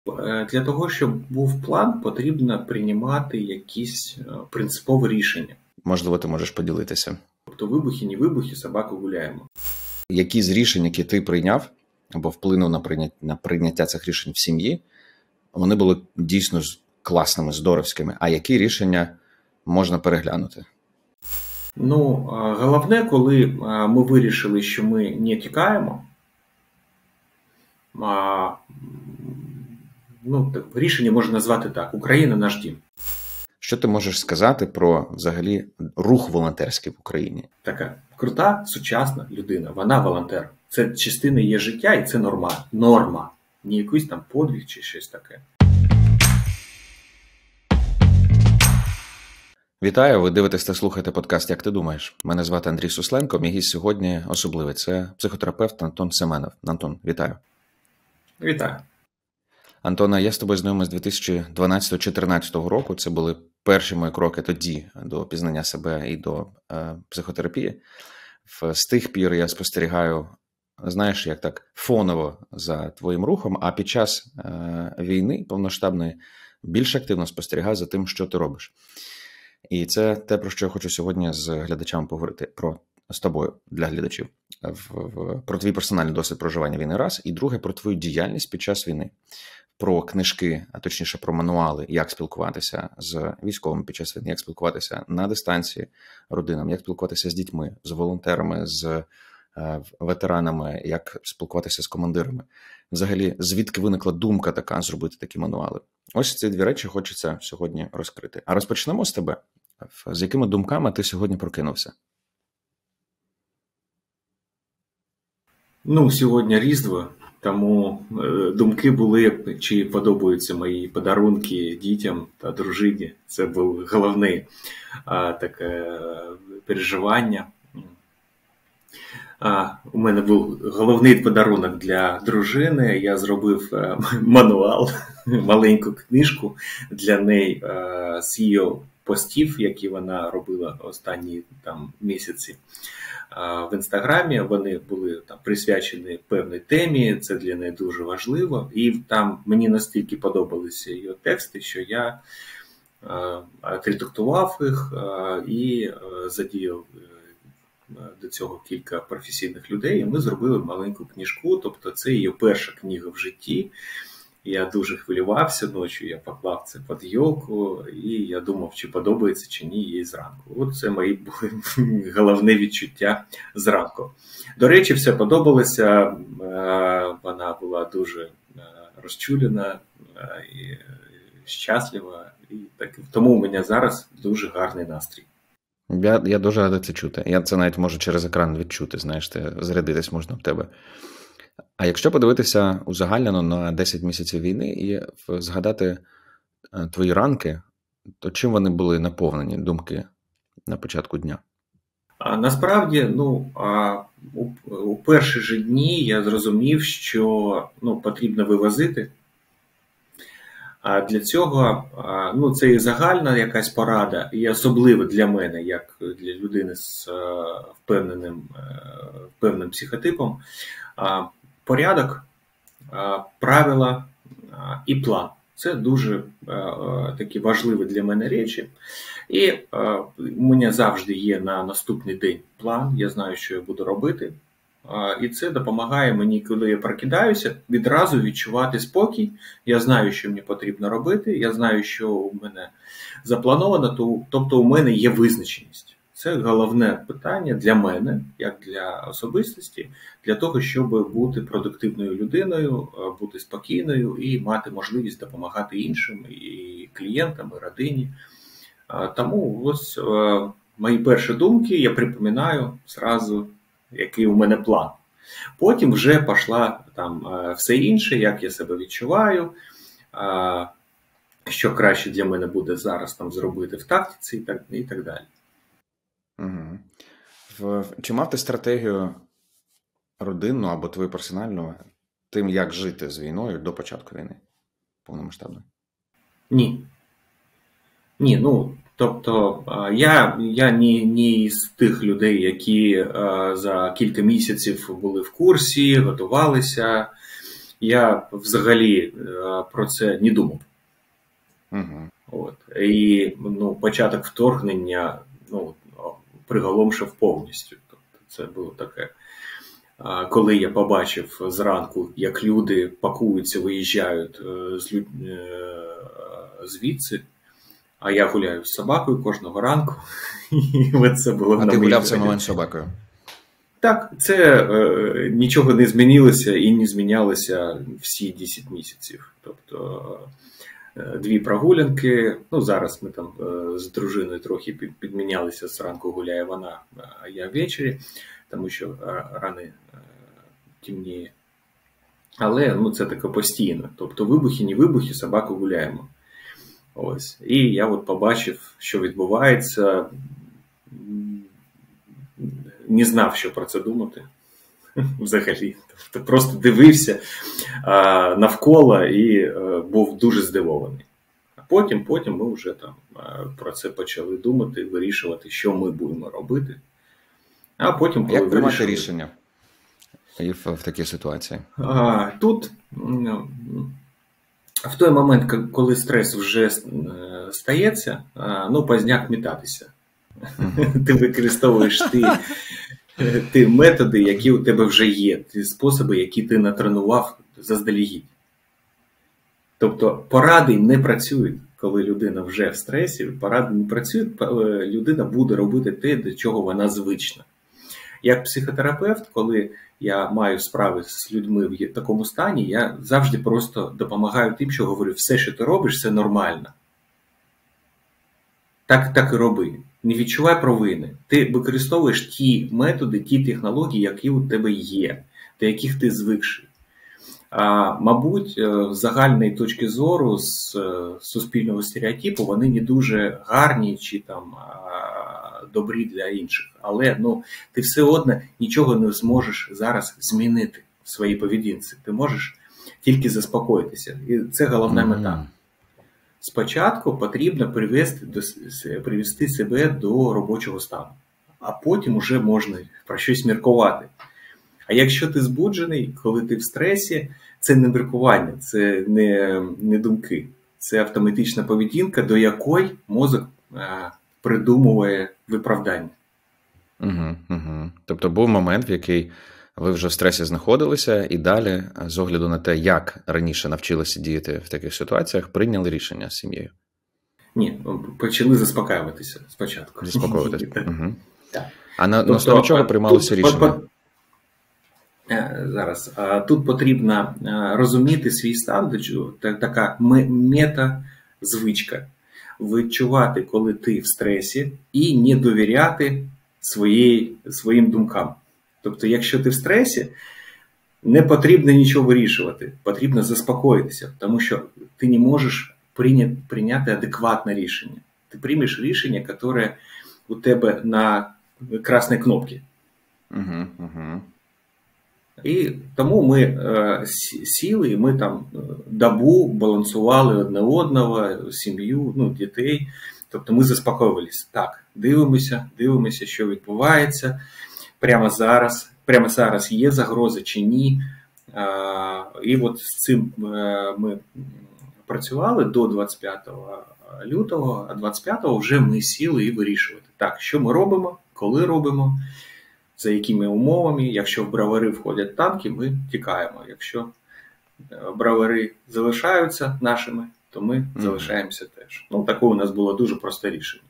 Для того, щоб був план, потрібно приймати якісь принципові рішення. Можливо, ти можеш поділитися. Тобто вибухи, не вибухи, собаку гуляємо. Які з рішень, які ти прийняв, або вплинув на прийняття цих рішень в сім'ї, вони були дійсно класними, здоровськими, а які рішення можна переглянути? Головне, коли ми вирішили, що ми не тікаємо, рішення можна назвати так: Україна – наш дім. Що ти можеш сказати про, взагалі, рух волонтерський в Україні? Така крута, сучасна людина, вона волонтер. Це частина її життя і це норма. Не якийсь там подвиг чи щось таке. Вітаю, ви дивитесь та слухаєте подкаст «Як ти думаєш?». Мене звати Андрій Сусленко, мій гість сьогодні особливий. Це психотерапевт Антон Семенов. Антон, вітаю. Вітаю. Антона, я з тобою знайомий з 2012-2014 року. Це були перші мої кроки тоді до пізнання себе і до психотерапії. З тих пір я спостерігаю, знаєш, як так, фоново за твоїм рухом, а під час війни повноштабної більш активно спостерігаю за тим, що ти робиш. І це те, про що я хочу сьогодні з глядачами поговорити, з тобою, для глядачів, про твій персональний досвід проживання війни раз, і друге, про твою діяльність під час війни, про книжки, а точніше про мануали, як спілкуватися з військовими під час війни, як спілкуватися на дистанції родинам, як спілкуватися з дітьми, з волонтерами, з ветеранами, як спілкуватися з командирами. Взагалі, звідки виникла думка така зробити такі мануали? Ось ці дві речі хочеться сьогодні розкрити. А розпочнемо з тебе. З якими думками ти сьогодні прокинувся? Сьогодні Різдво, тому думки були, чи подобаються мої подарунки дітям та дружині. Це був головне таке переживання. У мене був головний подарунок для дружини. Я зробив мануал, маленьку книжку для неї з її постів, які вона робила останні місяці в Інстаграмі. Вони були присвячені певній темі, це для неї дуже важливо. І там мені настільки подобалися її тексти, що я відредактував їх і задіяв до цього кілька професійних людей, і ми зробили маленьку книжку, тобто це її перша книга в житті. Я дуже хвилювався ночі, я поклав це під йолку, і я думав, чи подобається, чи ні, їй зранку. От це мої були головне відчуття зранку. До речі, все подобалося, вона була дуже розчулена і щаслива, і тому у мене зараз дуже гарний настрій. Я дуже радий це чути. Я це навіть можу через екран відчути, знаєш, зарядитись можна в тебе. А якщо подивитися узагальнено на 10 місяців війни і згадати твої ранки, то чим вони були наповнені, думки на початку дня? Насправді, у перші ж дні я зрозумів, що потрібно вивозити. А для цього, це і загальна якась порада, і особливо для мене, як для людини з певним психотипом, порядок, правила і план. Це дуже такі важливі для мене речі. І у мене завжди є на наступний день план, я знаю, що я буду робити. І це допомагає мені, коли я прокидаюся, відразу відчувати спокій. Я знаю, що мені потрібно робити, я знаю, що у мене заплановано, тобто у мене є визначеність. Це головне питання для мене, як для особистості, для того, щоб бути продуктивною людиною, бути спокійною і мати можливість допомагати іншим, і клієнтам, і родині. Тому ось мої перші думки, я припоминаю зразу, який у мене план. Потім вже пішла все інше, як я себе відчуваю, що краще для мене буде зараз зробити в тактиці і так далі. Угу. Чи мав ти стратегію родинну або твою персональну тим, як жити з війною до початку війни повномасштабної? Ні. Тобто я не з тих людей, які за кілька місяців були в курсі, готувалися я взагалі про це не думав. Угу. От. І початок вторгнення приголомшив повністю. Тобто це було таке. Коли я побачив зранку, як люди пакуються, виїжджають звідси, а я гуляю з собакою кожного ранку. І це було. А ти гуляв в цей момент з собакою? Так, це нічого не змінилося і не змінялося всі 10 місяців. Тобто 2 прогулянки, зараз ми там з дружиною трохи підмінялися, зранку гуляє вона, а я ввечері, тому що рано темніє. Але це таке постійно. Тобто вибухи, не вибухи, собаку гуляємо. Ось. І я побачив, що відбувається, не знав, що про це думати взагалі. Тобто просто дивився навколо і був дуже здивований. А потім ми вже там про це почали думати, вирішувати, що ми будемо робити. А потім, коли як приймати рішення в такій ситуації? Тут в той момент, коли стрес вже стається, пізняк метатися. Ти використовуєш ті методи, які у тебе вже є, ті способи, які ти натренував заздалегідь. Тобто поради не працюють, коли людина вже в стресі, поради не працюють, людина буде робити те, до чого вона звична. Як психотерапевт, коли я маю справи з людьми в такому стані, я завжди просто допомагаю тим, що говорю, все, що ти робиш, це нормально. Так і роби. Не відчувай провини. Ти використовуєш ті методи, ті технології, які у тебе є, до яких ти звикший. Мабуть, з загальної точки зору, з суспільного стереотипу, вони не дуже гарні чи там добрі для інших. Але ти все одно нічого не зможеш зараз змінити в своїй поведінці. Ти можеш тільки заспокоїтися. І це головна мета. Спочатку потрібно привести себе до робочого стану, а потім уже можна про щось міркувати. А якщо ти збуджений, коли ти в стресі, це не міркування, це не думки. Це автоматична поведінка, до якої мозок придумує виправдання. Тобто був момент, в який ви вже в стресі знаходилися і далі, з огляду на те, як раніше навчилися діяти в таких ситуаціях, прийняли рішення з сім'єю? Ні, почали заспокаюватися спочатку. Заспокоюватися. Так. А на основі чого приймалося рішення? Зараз. Тут потрібно розуміти свій стан, така мета-звичка. Відчувати, коли ти в стресі, і не довіряти своїм думкам. Тобто, якщо ти в стресі, не потрібно нічого вирішувати, потрібно заспокоїтися, тому що ти не можеш прийняти адекватне рішення. Ти приймеш рішення, яке у тебе на красній кнопці. І тому ми сіли, і ми там добу балансували одне одного, сім'ю, дітей. Тобто ми заспокоювалися. Так, дивимося, що відбувається. Прямо зараз є загроза чи ні. І от з цим ми працювали до 25 лютого, а 25-го вже ми сіли і вирішувати. Так, що ми робимо, коли робимо, за якими умовами. Якщо в бровари входять танки, ми тікаємо. Якщо бровари залишаються нашими, то ми залишаємося теж. Таке у нас було дуже просте рішення.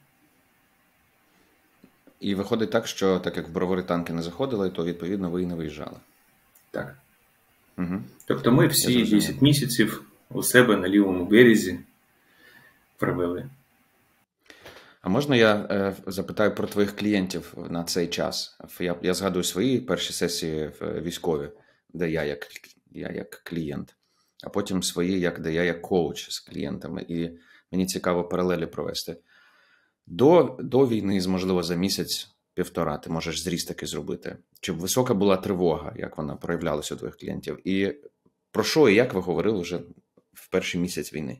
І виходить так, що так як в бровари танки не заходили, то відповідно ви і не виїжджали. Так. Тобто ми всі 10 місяців у себе на лівому березі провели. А можна я запитаю про твоїх клієнтів на цей час? Я згадую свої перші сесії в військові, де я як клієнт, а потім свої, де я як коуч з клієнтами. І мені цікаво паралелі провести. До війни, можливо, за місяць-півтора ти можеш зріз таки зробити. Чи висока була тривога, як вона проявлялася у твоїх клієнтів? І про що і як ви говорили вже в перший місяць війни?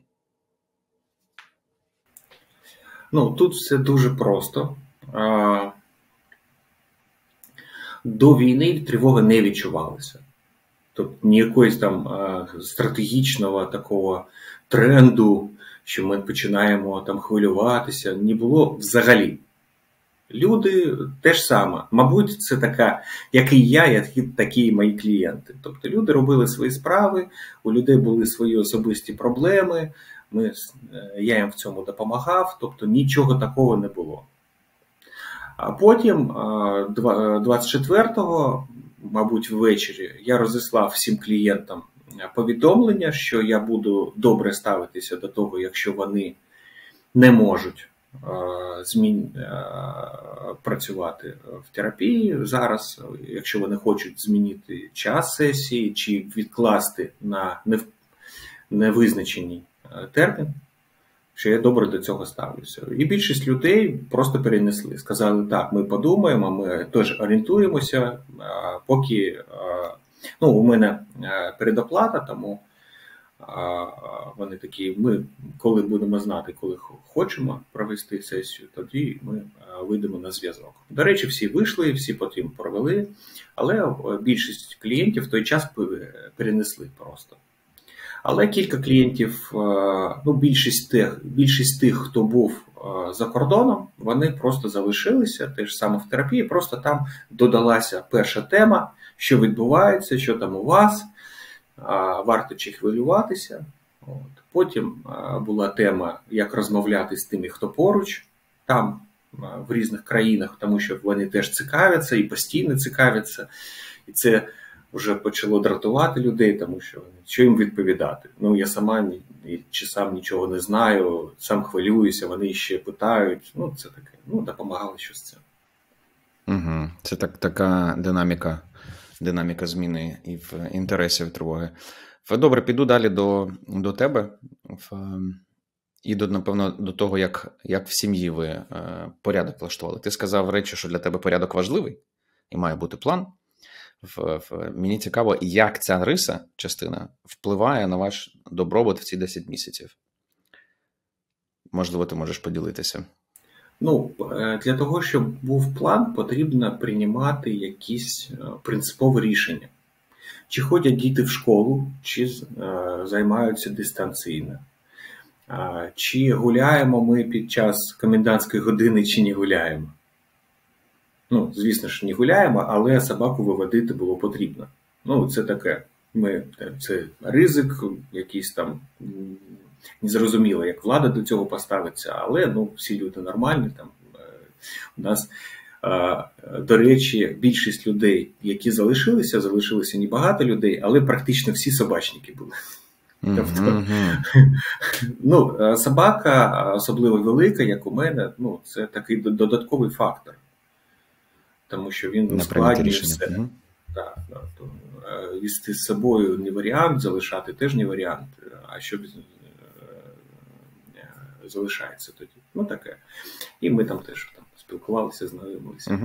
Тут все дуже просто. До війни тривога не відчувалася. Тобто ніякогось там стратегічного такого тренду, що ми починаємо там хвилюватися, не було взагалі. Люди теж саме. Мабуть, це така, як і я, такі і мої клієнти. Тобто люди робили свої справи, у людей були свої особисті проблеми, я їм в цьому допомагав, тобто нічого такого не було. А потім, 24-го, мабуть, ввечері, я розіслав всім клієнтам повідомлення, що я буду добре ставитися до того, якщо вони не можуть працювати в терапії зараз, якщо вони хочуть змінити час сесії чи відкласти на невизначений термін, що я добре до цього ставлюся. І більшість людей просто перенесли. Сказали, так, ми подумаємо, ми теж орієнтуємося, поки у мене передоплата, тому вони такі, ми коли будемо знати, коли хочемо провести сесію, тоді ми вийдемо на зв'язок. До речі, всі вийшли, всі потім провели, але більшість клієнтів в той час перенесли просто. Але кілька клієнтів, більшість тих, хто був за кордоном, вони просто залишилися, теж саме в терапії, просто там додалася перша тема, що відбувається, що там у вас, варто чи хвилюватися. Потім була тема, як розмовляти з тими, хто поруч, там в різних країнах, тому що вони теж цікавляться і постійно цікавляться. І це вже почало дратувати людей, тому що їм відповідати. Я сам нічого не знаю, сам хвилююся, вони ще питають. Це таке, допомагало щось це. Угу. Це така динаміка зміни і в інтересів тривоги. Добре, піду далі до тебе. І, напевно, до того, як в сім'ї ви порядок влаштували. Ти сказав речі, що для тебе порядок важливий і має бути план. Мені цікаво, як ця риса, частина, впливає на ваш добробут в ці 10 місяців. Можливо, ти можеш поділитися. Для того, щоб був план, потрібно приймати якісь принципові рішення. Чи ходять діти в школу, чи займаються дистанційно. Чи гуляємо ми під час комендантської години, чи не гуляємо. Звісно ж, не гуляємо, але собаку виводити було потрібно. Це таке. Це ризик, якийсь там незрозуміло, як влада до цього поставиться, але всі люди нормальні. Там у нас, до речі, більшість людей, які залишилися небагато людей, але практично всі собачники були. Тобто, собака, особливо велика, як у мене, це такий додатковий фактор. Тому що він ускладнює все. Вести з собою не варіант, залишати теж не варіант, а що залишається тоді. Таке. І ми там теж спілкувалися, знайомилися.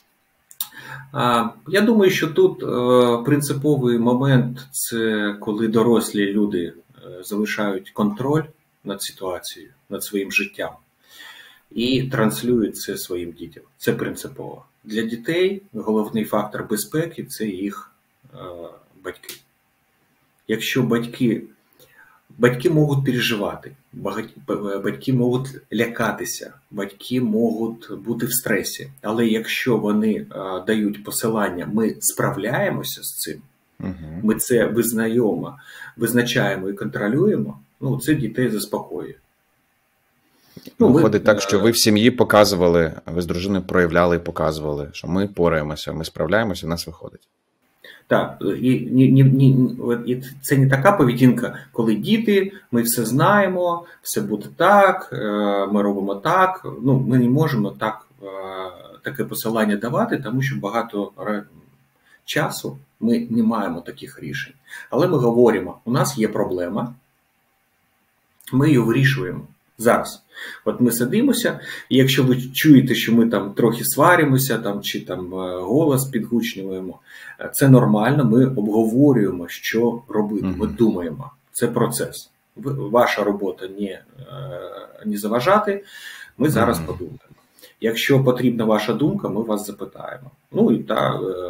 Я думаю, що тут принциповий момент – це коли дорослі люди залишають контроль над ситуацією, над своїм життям і транслюють це своїм дітям. Це принципово. Для дітей головний фактор безпеки – це їх батьки. Якщо батьки можуть переживати, батьки можуть лякатися, батьки можуть бути в стресі. Але якщо вони дають посилання, ми справляємося з цим, ми це визначаємо і контролюємо, це дітей заспокоює. Виходить так, що ви в сім'ї показували, ви з дружиною проявляли і показували, що ми пораємося, ми справляємося, в нас виходить. Так, і це не така поведінка, коли діти, ми все знаємо, все буде так, ми робимо так. Ми не можемо таке посилання давати, тому що багато часу ми не маємо таких рішень. Але ми говоримо, у нас є проблема, ми її вирішуємо зараз. От ми сидимося, і якщо ви чуєте, що ми там трохи сваримося, чи голос підгучнюємо, це нормально, ми обговорюємо, що робити, ми думаємо. Це процес. Ваша робота не заважати, ми зараз подумаємо. Якщо потрібна ваша думка, ми вас запитаємо.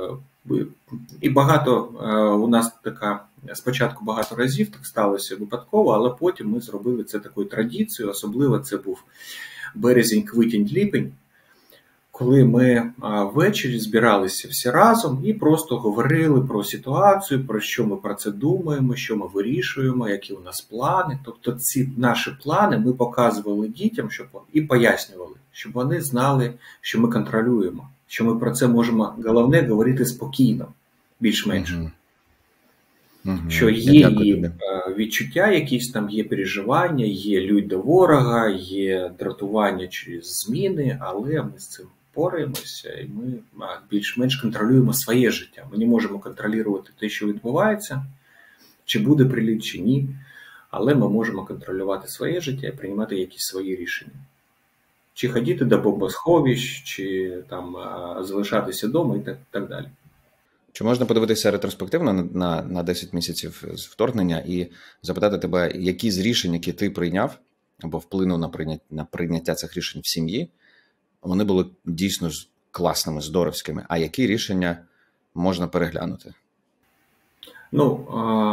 І багато у нас така, спочатку багато разів так сталося випадково, але потім ми зробили це такою традицією, особливо це був березень, квітень, липень, коли ми ввечері збиралися всі разом і просто говорили про ситуацію, про що ми про це думаємо, що ми вирішуємо, які у нас плани. Тобто ці наші плани ми показували дітям, і пояснювали, щоб вони знали, що ми контролюємо, що ми про це можемо, головне, говорити спокійно, більш-менш. Що є і відчуття якісь там, є переживання, є лють до ворога, є дратування через зміни, але ми з цим пораємося і ми більш-менш контролюємо своє життя. Ми не можемо контролювати те, що відбувається, чи буде приліт, чи ні, але ми можемо контролювати своє життя і приймати якісь свої рішення. Чи ходити до бомбосховищ, чи там залишатися вдома і так далі. Чи можна подивитися ретроспективно на 10 місяців з вторгнення і запитати тебе, які з рішень, які ти прийняв, або вплинув на прийняття цих рішень в сім'ї, вони були дійсно класними, здоровськими, а які рішення можна переглянути? Ну,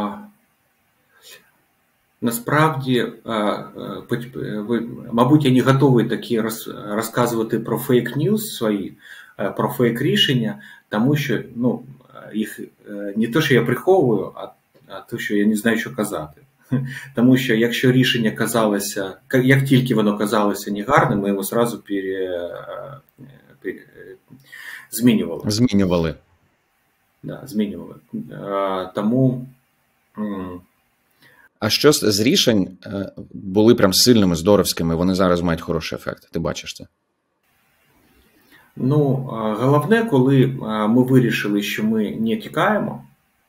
насправді, мабуть, я не готовий такі розказувати про фейк-ньюс свої, про фейк-рішення, тому що, ну, їх не те, що я приховую, а те, що я не знаю, що казати. Тому що якщо рішення казалося, як тільки воно казалося негарним, ми його одразу змінювали. Змінювали. Да, змінювали. Тому... А що з рішень були прям сильними, здоровськими, вони зараз мають хороший ефект? Ти бачиш це? Ну, головне, коли ми вирішили, що ми не тікаємо,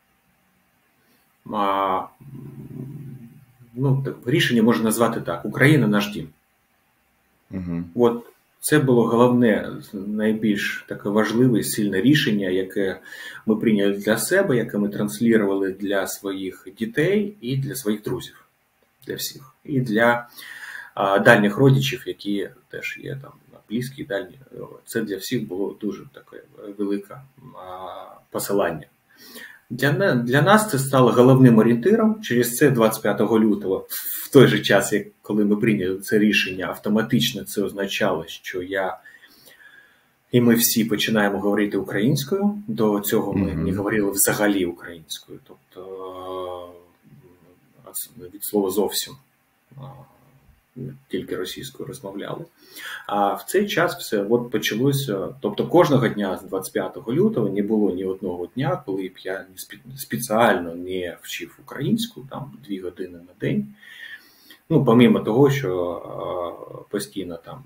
ну, рішення можна назвати так: Україна – наш дім. Угу. От це було головне, найбільш таке важливе і сильне рішення, яке ми прийняли для себе, яке ми транслювали для своїх дітей і для своїх друзів, для всіх. І для дальніх родичів, які теж є там близькі, дальні. Це для всіх було дуже таке велике посилання. Для нас це стало головним орієнтиром. Через це 25 лютого, в той же час, як коли ми прийняли це рішення, автоматично це означало, що я і ми всі починаємо говорити українською. До цього ми не говорили взагалі українською. Тобто, від слова зовсім, тільки російською розмовляли. А в цей час все от почалося, тобто кожного дня з 25 лютого не було ні одного дня, коли б я спеціально не вчив українську, там 2 години на день. Ну, помимо того, що постійно там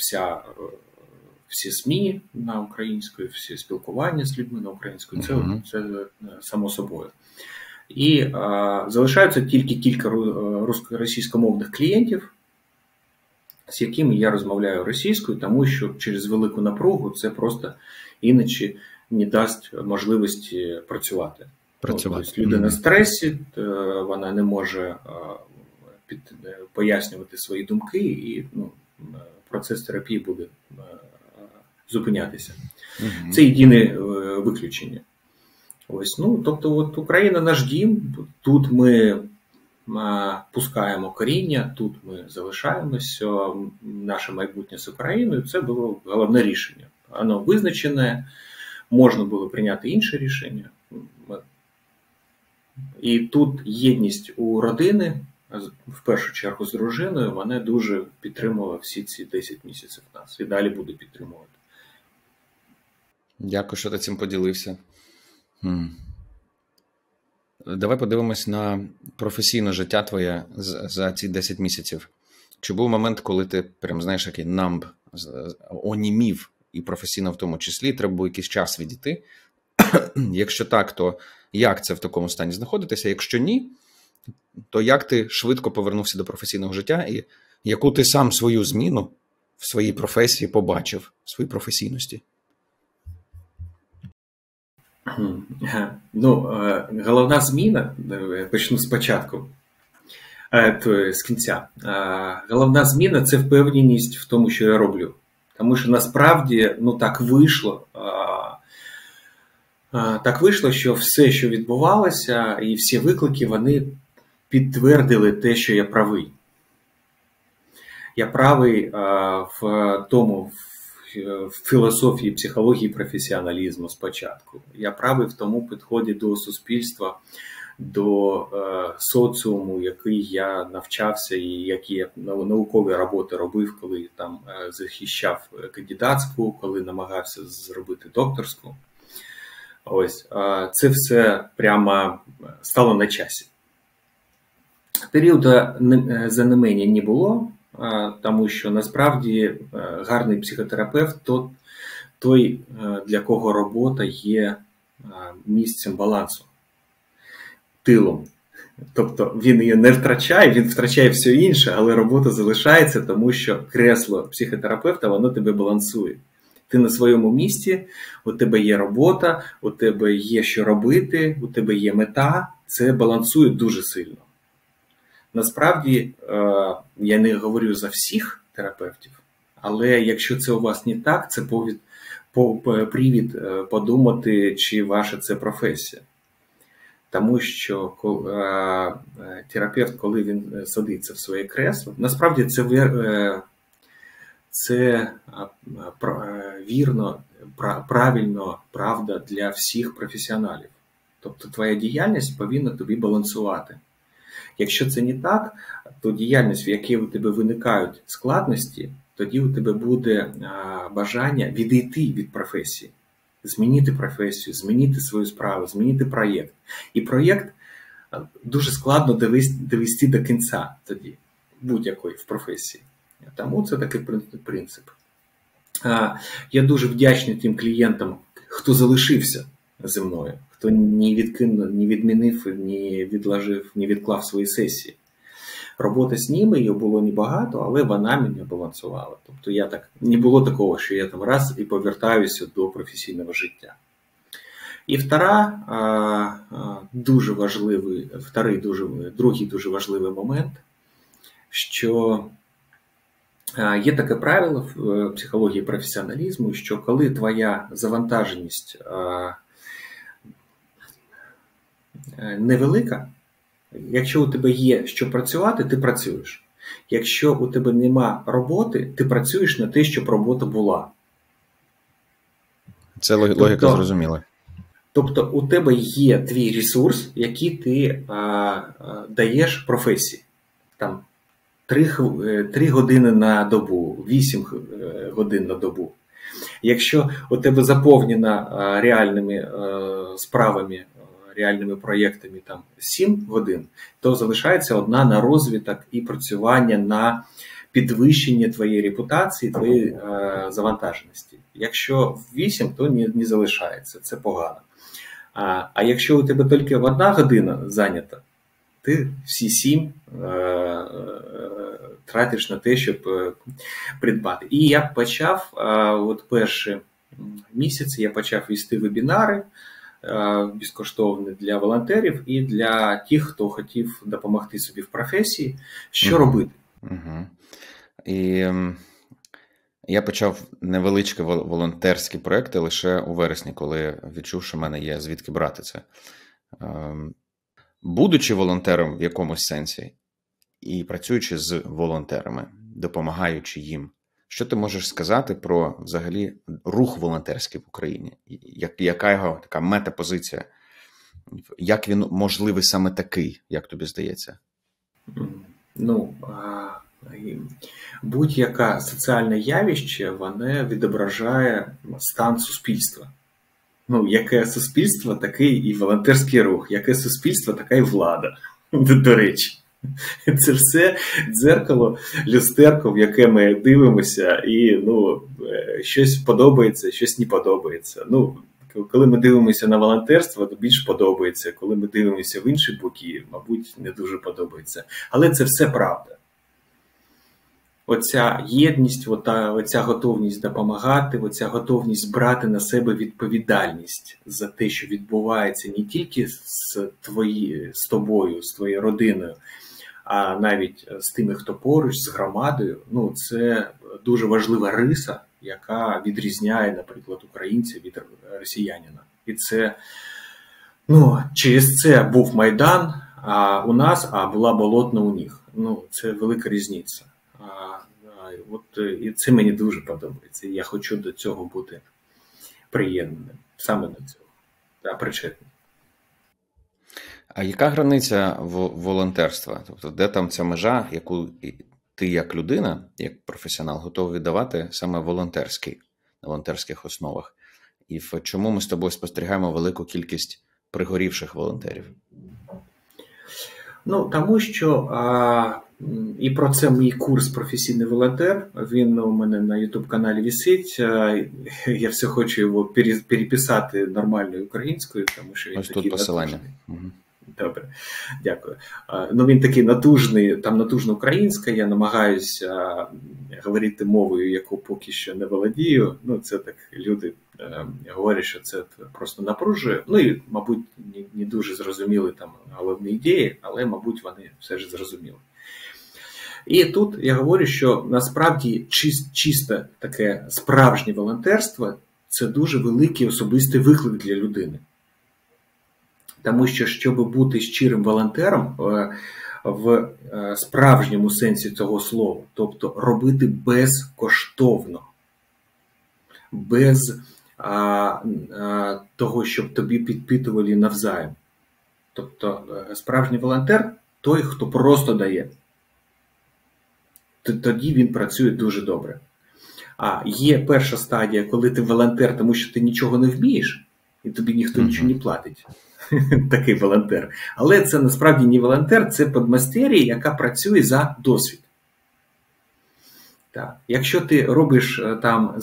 всі ЗМІ на українською, всі спілкування з людьми на українською, це само собою. І залишаються тільки кілька російськомовних клієнтів, з якими я розмовляю російською, тому що через велику напругу це просто іначе не дасть можливості працювати. Тобто людина в стресі, вона не може пояснювати свої думки, і процес терапії буде зупинятися. Це єдине виключення. Ось, ну, тобто, от Україна наш дім, тут ми пускаємо коріння, тут ми залишаємося, наше майбутнє з Україною. Це було головне рішення. Воно визначене, можна було прийняти інше рішення. І тут єдність у родини, в першу чергу з дружиною, мене дуже підтримувала всі ці 10 місяців нас і далі буде підтримувати. Дякую, що ти цим поділився. Давай подивимось на професійне життя твоє за ці 10 місяців. Чи був момент, коли ти прям, знаєш, який намб, онімів, і професійно в тому числі, треба було якийсь час відійти? Якщо так, то як це в такому стані знаходитися? Якщо ні, то як ти швидко повернувся до професійного життя і яку ти сам свою зміну в своїй професії побачив, в своїй професійності? Ну, головна зміна, почну спочатку, з кінця. Головна зміна – це впевненість в тому, що я роблю. Тому що насправді, ну так вийшло, Так вийшло, що все, що відбувалося, і всі виклики, вони підтвердили те, що я правий. Я правий в тому, в філософії, психології професіоналізму спочатку. Я правий в тому підході до суспільства, до соціуму, який я навчався і які я наукові роботи робив, коли там захищав кандидатську, коли намагався зробити докторську. Ось, це все прямо стало на часі. Періоду занемення не було, тому що насправді гарний психотерапевт той, для кого робота є місцем балансу, тилом. Тобто він її не втрачає, він втрачає все інше, але робота залишається, тому що кресло психотерапевта, воно тебе балансує. Ти на своєму місці, у тебе є робота, у тебе є що робити, у тебе є мета, це балансує дуже сильно. Насправді, я не говорю за всіх терапевтів, але якщо це у вас не так, це привід подумати, чи ваша це професія. Тому що терапевт, коли він садиться в своє кресло, насправді це вірно, правильно, правда для всіх професіоналів. Тобто твоя діяльність повинна тобі балансувати. Якщо це не так, то діяльність, в якій у тебе виникають складності, тоді у тебе буде бажання відійти від професії, змінити професію, змінити свою справу, змінити проєкт. І проєкт дуже складно довести до кінця тоді, будь-якої в професії. Тому це такий принцип. Я дуже вдячний тим клієнтам, хто залишився зі мною, хто не відмінив, не відложив, не відклав свої сесії. Робота з ними, її було небагато, але вона мене балансувала. Тобто не було такого, що я там раз і повертаюся до професійного життя. І другий дуже важливий момент, що є таке правило в психології професіоналізму, що коли твоя завантаженість невелика, якщо у тебе є що працювати, ти працюєш. Якщо у тебе нема роботи, ти працюєш на те, щоб робота була. Це логіка зрозуміла. Тобто у тебе є твій ресурс, який ти даєш професії. Там 3 години на добу, 8 годин на добу. Якщо у тебе заповнена реальними справами, реальними проєктами там 7 годин, то залишається одна на розвиток і працювання на підвищення твоєї репутації, твоєї завантаженості. Якщо 8, то не залишається, це погано. А якщо у тебе тільки 1 година зайнята, ти всі 7 тратиш на те, щоб придбати. І я почав, перші місяці я почав вести вебінари безкоштовні для волонтерів і для тих, хто хотів допомогти собі в професії, що робити. І я почав невеличкі волонтерські проекти лише у вересні, коли відчув, що в мене є звідки брати це. Будучи волонтером в якомусь сенсі і працюючи з волонтерами, допомагаючи їм, що ти можеш сказати про взагалі рух волонтерський в Україні? Яка його така метапозиція? Як він можливий саме такий, як тобі здається? Будь-яке соціальне явище, воно відображає стан суспільства. Яке суспільство, такий і волонтерський рух. Яке суспільство, така і влада, до речі. Це все дзеркало, люстерко, в яке ми дивимося, і щось подобається, щось не подобається. Коли ми дивимося на волонтерство, то більш подобається. Коли ми дивимося в інші боки, мабуть, не дуже подобається. Але це все правда. Оця єдність, оця готовність допомагати, оця готовність брати на себе відповідальність за те, що відбувається не тільки з тобою, з твоєю родиною, а навіть з тими, хто поруч, з громадою, це дуже важлива риса, яка відрізняє, наприклад, українця від росіянина. І це, через це був Майдан, а у нас, була Болотна у них. Це велика різниця. І це мені дуже подобається. Я хочу до цього бути приєднаним. Саме до цього. Причетним. А яка границя волонтерства? Тобто, де там ця межа, яку ти як людина, як професіонал, готовий віддавати саме на волонтерських основах? І в чому ми з тобою спостерігаємо велику кількість пригорівших волонтерів? Тому що, і про це мій курс «Професійний волонтер», він у мене на YouTube-каналі висить, я все хочу його переписати нормальною українською, тому що він ось такий тут посилання. Добре, дякую. Він такий натужний, там натужна українська, я намагаюся говорити мовою, яку поки що не володію. Це так, люди говорять, що це просто напружує. І, мабуть, не дуже зрозуміли там головні ідеї, але, мабуть, вони все ж зрозуміли. І тут я говорю, що насправді чисто таке справжнє волонтерство – це дуже великий особистий виклик для людини. Тому що, щоб бути щирим волонтером в справжньому сенсі цього слова, тобто робити безкоштовно, без того, щоб тобі підпитували навзаєм. Тобто справжній волонтер – той, хто просто дає. Тоді він працює дуже добре. Є перша стадія, коли ти волонтер, тому що ти нічого не вмієш, і тобі ніхто нічого не платить. Такий волонтер. Але це насправді не волонтер, це подмастер'я, яка працює за досвід. Так. Якщо ти робиш там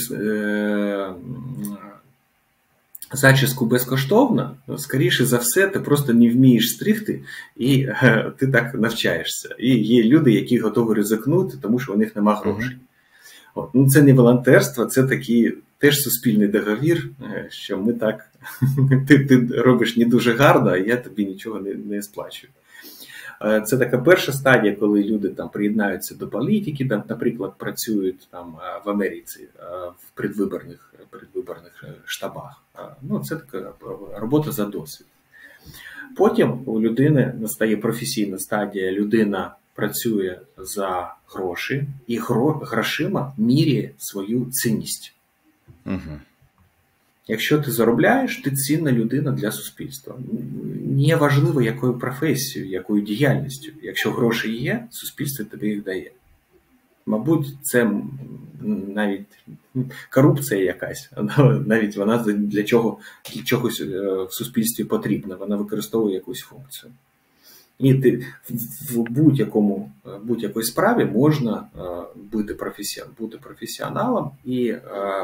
зачіску безкоштовно, скоріше за все, ти просто не вмієш стригти, і ти так навчаєшся. І є люди, які готові ризикнути, тому що у них нема грошей. Це не волонтерство, це такий теж суспільний договір, що ми так, ти робиш не дуже гарно, а я тобі нічого не сплачую. Це така перша стадія, коли люди там приєднаються до політики, там, наприклад, працюють там в Америці в предвиборних штабах. Це така робота за досвід. Потім у людини настає професійна стадія, людина працює за гроші і грошима міряє свою цінність. Угу. Якщо ти заробляєш, ти цінна людина для суспільства. Не важливо, якою професією, якою діяльністю. Якщо гроші є, суспільство тобі їх дає. Мабуть, це навіть корупція якась. Навіть вона для чогось в суспільстві потрібна. Вона використовує якусь функцію. І ти в будь-якій справі можна бути професіоналом, і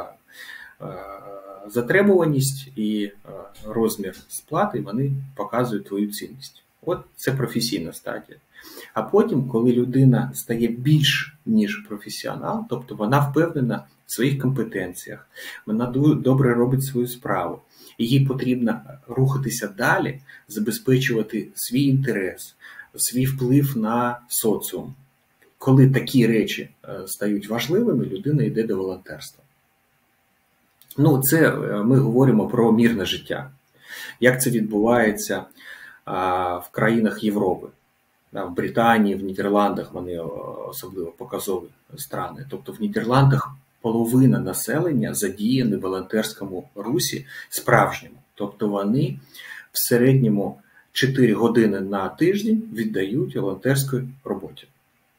затребуваність і розмір сплати, вони показують твою цінність. От це професійна стадія. А потім, коли людина стає більш ніж професіонал, тобто вона впевнена в своїх компетенціях, вона добре робить свою справу, і їй потрібно рухатися далі, забезпечувати свій інтерес, свій вплив на соціум. Коли такі речі стають важливими, людина йде до волонтерства. Це ми говоримо про мирне життя. Як це відбувається в країнах Європи. В Британії, в Нідерландах вони особливо показові страни. Тобто в Нідерландах половина населення задіяні в волонтерському русі справжньому. Тобто вони в середньому 4 години на тиждень віддають волонтерській роботі.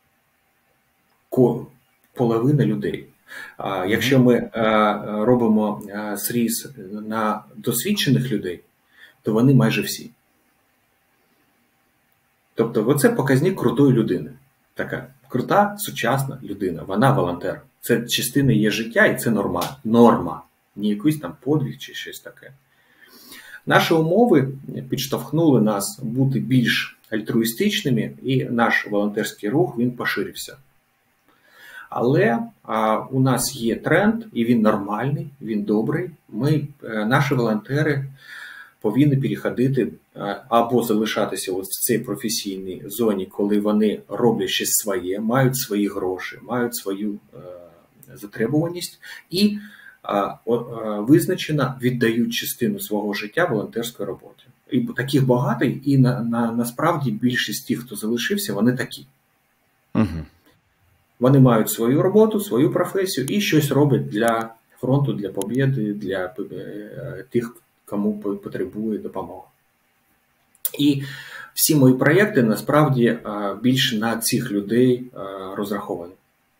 Половина людей. Якщо ми робимо зріз на досвідчених людей, то вони майже всі. Тобто оце показник крутої людини. Така крута, сучасна людина. Вона волонтер. Це частина її життя і це норма. Не якийсь там подвиг чи щось таке. Наші умови підштовхнули нас бути більш альтруїстичними, і наш волонтерський рух, він поширився. Але у нас є тренд, і він нормальний, він добрий. Наші волонтери повинні переходити або залишатися в цій професійній зоні, коли вони роблять щось своє, мають свої гроші, мають свою затребуваність, і визначена, віддають частину свого життя волонтерської роботі. І таких багато, і насправді більшість тих, хто залишився, вони такі. Угу. Вони мають свою роботу, свою професію і щось роблять для фронту, для побєди, для тих, кому потребує допомога. І всі мої проєкти насправді більше на цих людей розраховані.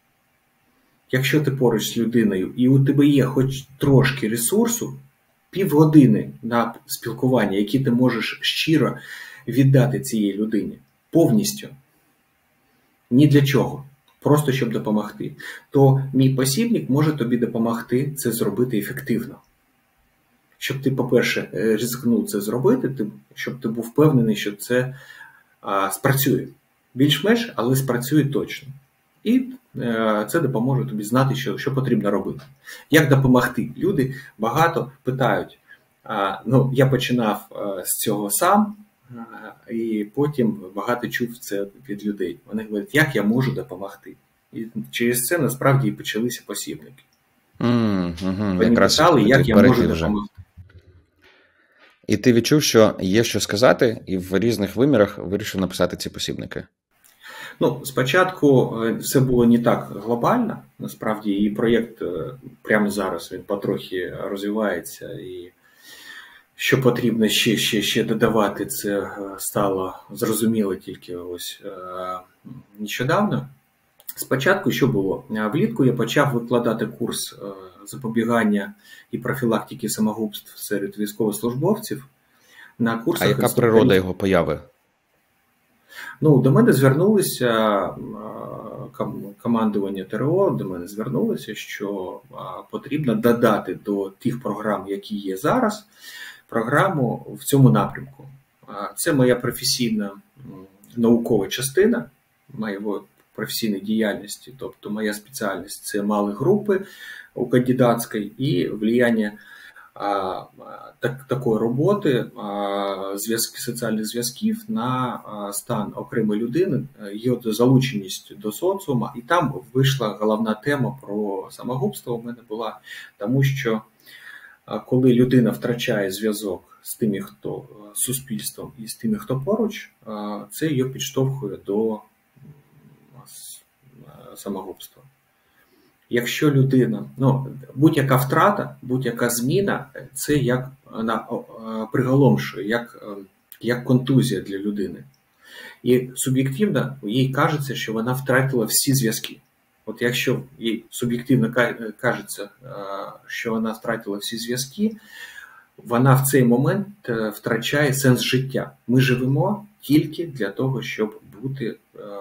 Якщо ти поруч з людиною і у тебе є хоч трошки ресурсу, півгодини на спілкування, які ти можеш щиро віддати цій людині, повністю, ні для чого, просто щоб допомогти, то мій посібник може тобі допомогти це зробити ефективно. Щоб ти, по-перше, ризикнув це зробити, щоб ти був впевнений, що це спрацює. Більш-менш, але спрацює точно. І це допоможе тобі знати, що потрібно робити. Як допомогти? Люди багато питають. Я починав з цього сам, і потім багато чув це від людей. Вони говорять, як я можу допомогти? І через це насправді і почалися посібники. Вони питали, як я можу допомогти. І ти відчув, що є що сказати, і в різних вимірах вирішив написати ці посібники? Спочатку все було не так глобально, насправді, і проєкт прямо зараз він потрохи розвивається, і що потрібно ще додавати, це стало зрозуміло тільки ось нещодавно. Спочатку що було? Влітку я почав викладати курс запобігання і профілактики самогубств серед військовослужбовців на курсах. А яка природа його появи? До мене звернулися, командування ТРО до мене звернулося, що потрібно додати до тих програм, які є зараз, програму в цьому напрямку. Це моя професійна наукова частина моєї професійної діяльності, тобто моя спеціальність – це малі групи у кандидатській і влияння такої роботи, соціальних зв'язків на стан окремої людини, її залученість до соціуму. І там вийшла головна тема про самогубство у мене була, тому що коли людина втрачає зв'язок з тими, хто з суспільством і з тими, хто поруч, це її підштовхує до самогубства. Якщо людина, будь-яка втрата, будь-яка зміна, це як приголомшує, як контузія для людини. І суб'єктивно їй кажеться, що вона втратила всі зв'язки. От якщо їй суб'єктивно кажеться, що вона втратила всі зв'язки, вона в цей момент втрачає сенс життя. Ми живемо тільки для того, щоб бути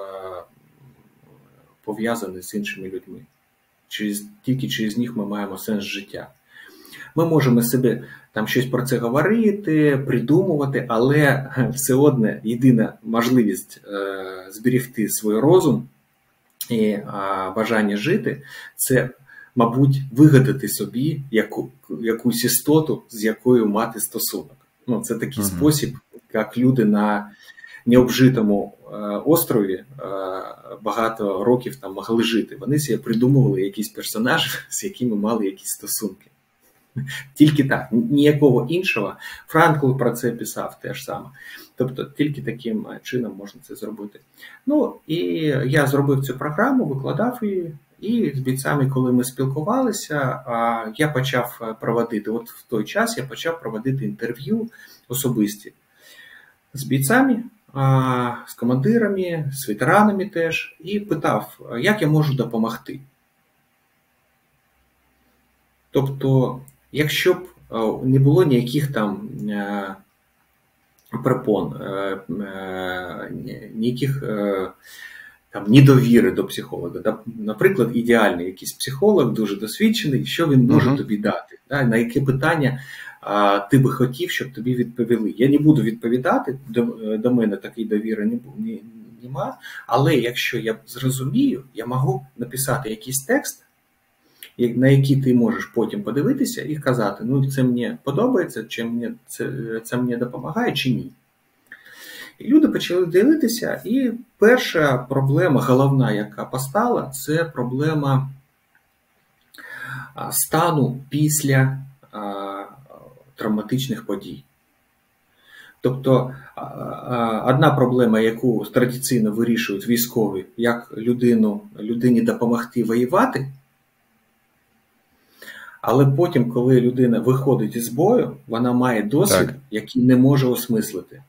пов'язані з іншими людьми. Тільки через них ми маємо сенс життя. Ми можемо собі там щось про це говорити, придумувати, але все одно єдина можливість зберегти свій розум і бажання жити – це, мабуть, вигадати собі якусь істоту, з якою мати стосунок. Це такий спосіб, як люди на необжитому острові багато років там могли жити. Вони собі придумували якісь персонажі, з якими мали якісь стосунки. Тільки так, ніякого іншого. Франкл про це писав теж саме. Тобто тільки таким чином можна це зробити. І я зробив цю програму, викладав її, і з бійцями, коли ми спілкувалися, я почав проводити, от в той час я почав проводити інтерв'ю особисті з бійцями, з командирами, з ветеранами теж, і питав, як я можу допомогти. Тобто, якщо б не було ніяких там препон, ніяких там недовіри до психолога. Наприклад, ідеальний якийсь психолог, дуже досвідчений, що він може тобі дати? На яке питання ти би хотів, щоб тобі відповіли? Я не буду відповідати, до мене такої довіри нема, але якщо я зрозумію, я можу написати якийсь текст, на який ти можеш потім подивитися і казати, це мені подобається, чи це мені допомагає, чи ні. І люди почали дивитися, і перша проблема, головна, яка постала, це проблема стану після травматичних подій. Тобто одна проблема, яку традиційно вирішують військові, як людині допомогти воювати, але потім, коли людина виходить із бою, вона має досвід, який не може осмислити.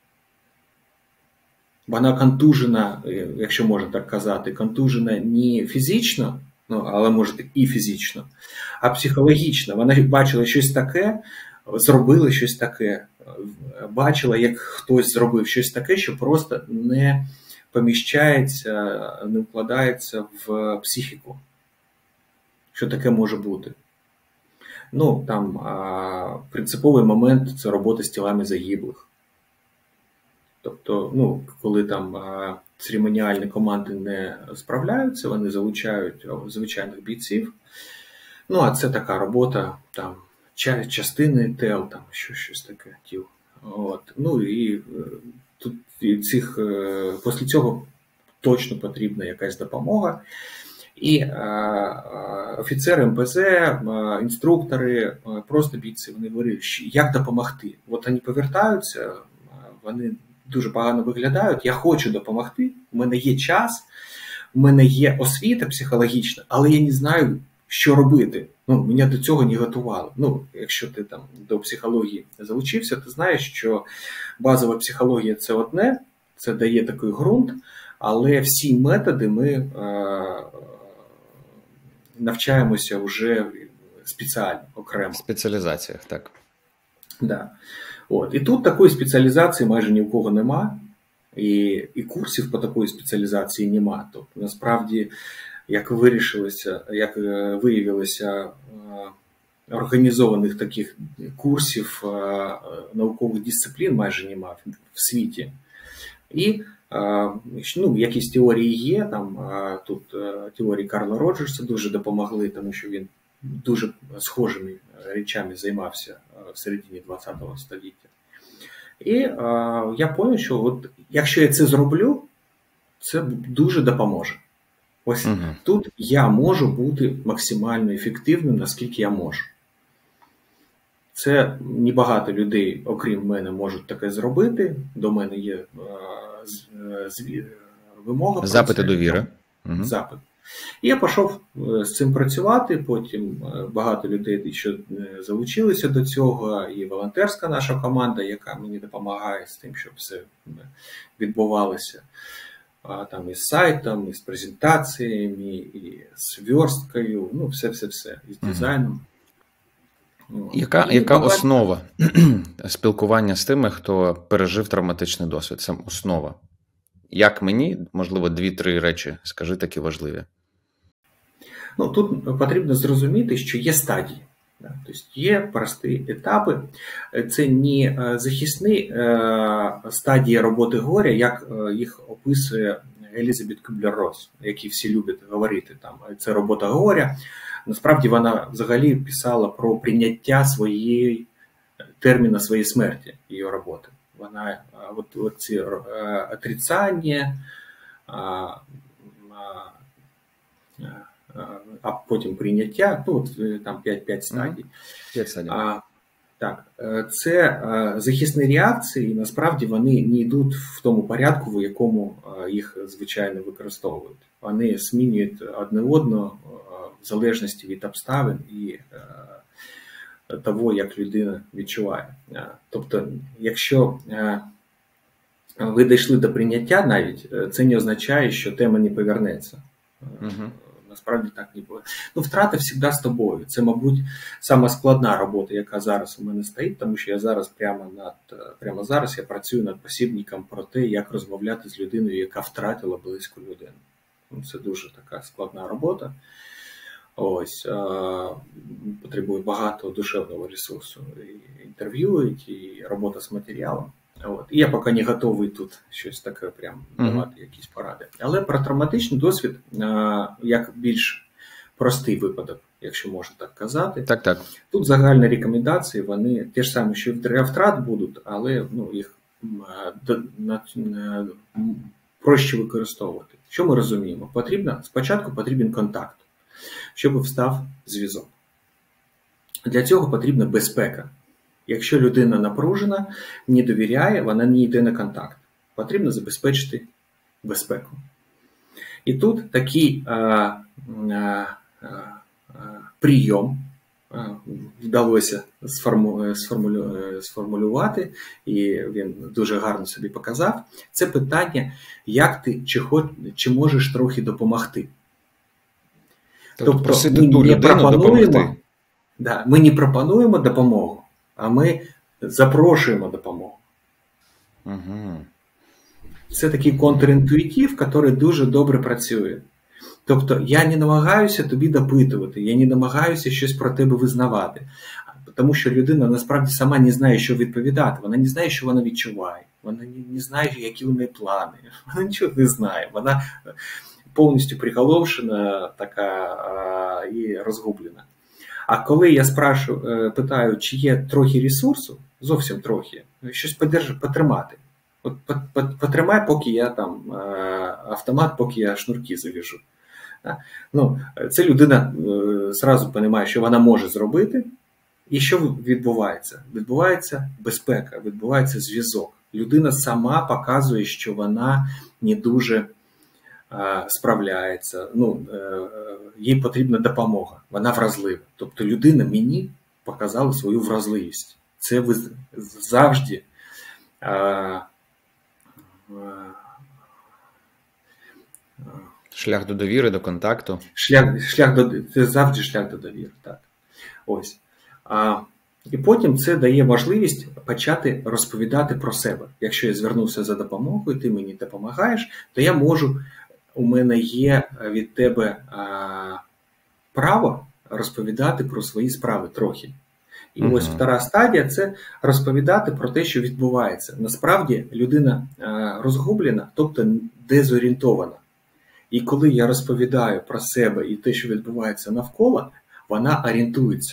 Вона контужена, якщо можна так казати, контужена не фізично, але може і фізично, а психологічно. Вона бачила щось таке, зробила щось таке, бачила, як хтось зробив щось таке, що просто не поміщається, не вкладається в психіку. Що таке може бути? Там принциповий момент – це робота з тілами загиблих. Тобто, коли там церемоніальні команди не справляються, вони залучають звичайних бійців. А це така робота, там, частини тел, там, щось таке, тіл. І тут після цього точно потрібна якась допомога. І офіцери МПЗ, інструктори, просто бійці, вони говорять, як допомогти. От вони повертаються, вони дуже погано виглядають, я хочу допомогти, у мене є час, у мене є освіта психологічна, але я не знаю, що робити. Мене до цього не готували. Якщо ти там до психології залучився, ти знаєш, що базова психологія – це одне, це дає такий ґрунт, але всі методи ми навчаємося вже спеціально, окремо. В спеціалізаціях, так. Да. І тут такої спеціалізації майже ні в кого нема, і курсів по такої спеціалізації нема. Тобто, насправді, як виявилося, організованих таких курсів наукових дисциплін майже нема в світі. І якісь теорії є, там тут теорії Карла Роджерса дуже допомогли, тому що він дуже схожими речами займався в середині ХХ століття. І я зрозумів, що якщо я це зроблю, це дуже допоможе. Тут я можу бути максимально ефективним, наскільки я можу. Це небагато людей, окрім мене, можуть таке зробити. До мене є вимога. Запити довіри. Запит. І я пішов з цим працювати, потім багато людей ще залучилися до цього, і волонтерська наша команда, яка мені допомагає з тим, щоб все відбувалося. Там із сайтом, із презентаціями, і з версткою, все-все-все, із дизайном. Яка основа спілкування з тими, хто пережив травматичний досвід? Це основа. Як мені, можливо, 2-3 речі, скажи, такі важливі? Тут потрібно зрозуміти, що є стадії. Тобто є прості етапи. Це не захисні стадії роботи горя, як їх описує Елізабет Кюблер-Росс, які всі люблять говорити. Це робота горя. Насправді вона взагалі писала про прийняття терміну своєї смерті, її роботи. Вона ці отрицання, а потім прийняття, там 5 стадій. 5 стадій. Так, це захисні реакції, і насправді вони не йдуть в тому порядку, в якому їх звичайно використовують. Вони змінюють одне одного в залежності від обставин і того, як людина відчуває. Тобто, якщо ви дійшли до прийняття навіть, це не означає, що тема не повернеться. Насправді так не буде. Втрата завжди з тобою. Це, мабуть, сама складна робота, яка зараз у мене стоїть, тому що я зараз прямо зараз я працюю над посібником про те, як розмовляти з людиною, яка втратила близьку людину. Це дуже така складна робота. Потребує багато душевного ресурсу. І інтерв'юють, і робота з матеріалом. І я поки не готовий тут щось таке прям давати якісь поради. Але про травматичний досвід, як більш простий випадок, якщо можна так казати. Так. Тут загальні рекомендації, вони ті ж самі, що для втрат будуть, але їх проще використовувати. Що ми розуміємо? Спочатку потрібен контакт, щоб встав зв'язок. Для цього потрібна безпека. Якщо людина напружена, не довіряє, вона не йде на контакт. Потрібно забезпечити безпеку. І тут такий прийом вдалося сформулювати, і він дуже гарно собі показав. Це питання, як ти чи можеш трохи допомогти. Тобто ми не пропонуємо, ми не пропонуємо допомогу, а ми запрошуємо допомогу. Угу. Це такий контрінтуїтив, який дуже добре працює. Тобто я не намагаюся тобі допитувати, я не намагаюся щось про тебе визнавати. Тому що людина насправді сама не знає, що відповідати. Вона не знає, що вона відчуває. Вона не знає, які у неї плани. Вона нічого не знає. Вона повністю приголомшена така і розгублена. А коли я питаю, чи є трохи ресурсу, зовсім трохи, щось потримати. От потримай, поки я там автомат, поки я шнурки зав'яжу. Ну, це людина зразу розуміє, що вона може зробити. І що відбувається? Відбувається безпека, відбувається зв'язок. Людина сама показує, що вона не дуже справляється. Їй потрібна допомога, вона вразлива. Тобто людина мені показала свою вразливість. Це завжди шлях до довіри, до контакту. Це завжди шлях до довіри. Так. Ось. І потім це дає можливість почати розповідати про себе. Якщо я звернувся за допомогою, ти мені допомагаєш, то у мене є від тебе право розповідати про свої справи трохи. І ось втора стадія – це розповідати про те, що відбувається. Насправді людина розгублена, тобто дезорієнтована. І коли я розповідаю про себе і те, що відбувається навколо, вона орієнтується.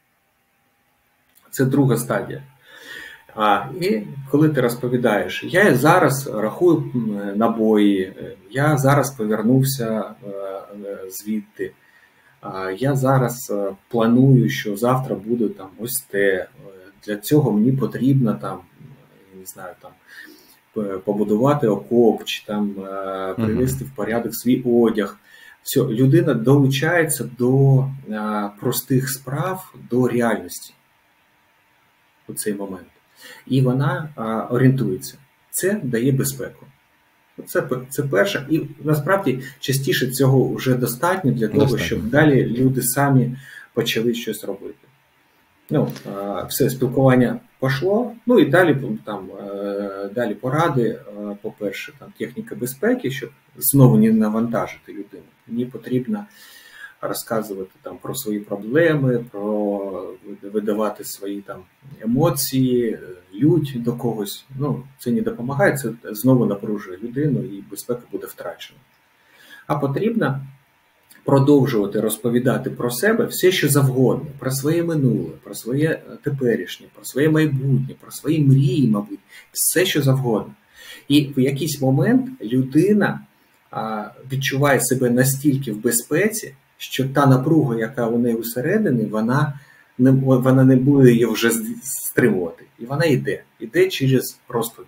Це друга стадія. І коли ти розповідаєш, я зараз рахую набої, я зараз повернувся звідти, я зараз планую, що завтра буде там ось те, для цього мені потрібно там, не знаю, там, побудувати окоп, чи там привести в порядок свій одяг. Все, людина долучається до простих справ, до реальності у цей момент. І вона орієнтується. Це дає безпеку. Це перше. І насправді частіше цього вже достатньо для того, щоб далі люди самі почали щось робити. Все, спілкування пішло, і далі поради, по-перше, техніка безпеки, щоб знову не навантажити людину. Мені потрібно розказувати про свої проблеми, видавати свої емоції, лють до когось. Це не допомагає, це знову напружує людину і безпека буде втрачена. А потрібно продовжувати розповідати про себе все, що завгодно, про своє минуле, про своє теперішнє, про своє майбутнє, про свої мрії, мабуть, все, що завгодно. І в якийсь момент людина відчуває себе настільки в безпеці, що та напруга, яка у неї всередині, вона не буде її вже стримувати. І вона йде через розповідь.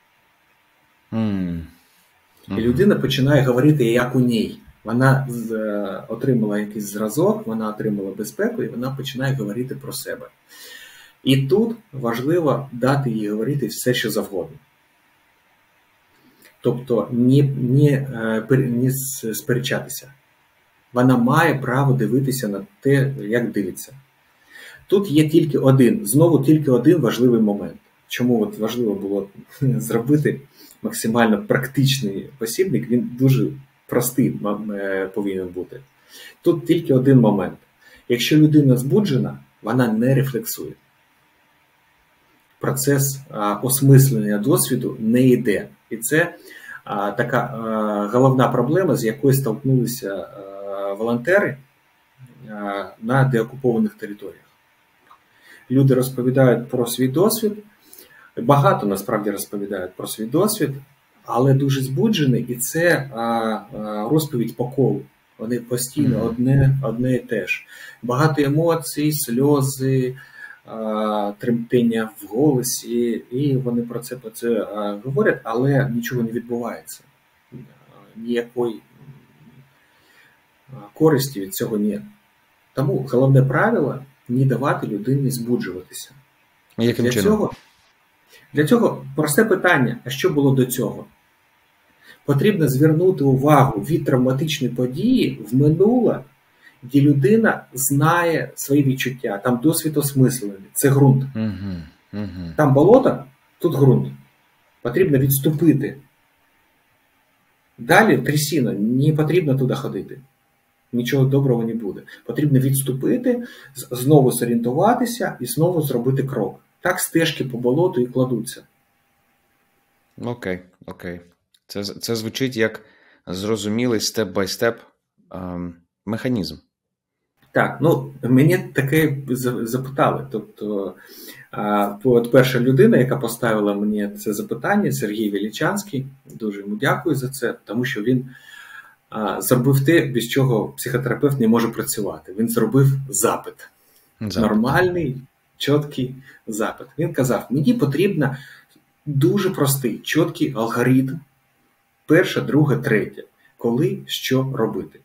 І людина починає говорити, як у ній. Вона отримала якийсь зразок, вона отримала безпеку, і вона починає говорити про себе. І тут важливо дати їй говорити все, що завгодно. Тобто не сперечатися. Вона має право дивитися на те, як дивиться. Тут є тільки один важливий момент. Чому важливо було зробити максимально практичний посібник, він дуже простий повинен бути. Тут тільки один момент. Якщо людина збуджена, вона не рефлексує. Процес осмислення досвіду не йде. І це така головна проблема, з якою столкнулися волонтери на деокупованих територіях. Люди розповідають про свій досвід, багато насправді розповідають про свій досвід, але дуже збуджений, і це розповідь по колу. Вони постійно одне і те ж. Багато емоцій, сльози, тремтіння в голосі, і вони про це говорять, але нічого не відбувається. Ніякої користі від цього немає. Тому головне правило – не давати людині збуджуватися. Яким чином? Для цього просте питання, а що було до цього? Потрібно звернути увагу від травматичної події в минуле, де людина знає свої відчуття, там досвід осмислений, це ґрунт. Там болото, тут ґрунт. Потрібно відступити. Далі трясина, не потрібно туди ходити. Нічого доброго не буде. Потрібно відступити, знову зорієнтуватися і знову зробити крок. Так стежки по болоту і кладуться. Окей. Це звучить як зрозумілий степ-бай-степ механізм. Так, мені таке запитали. Тобто, от перша людина, яка поставила мені це запитання, Сергій Величанський, дуже йому дякую за це, тому що він зробив те, без чого психотерапевт не може працювати. Він зробив запит. Нормальний, чіткий запит. Він казав, мені потрібно дуже простий, чіткий алгоритм. Перше, друге, третє. Коли, що робити.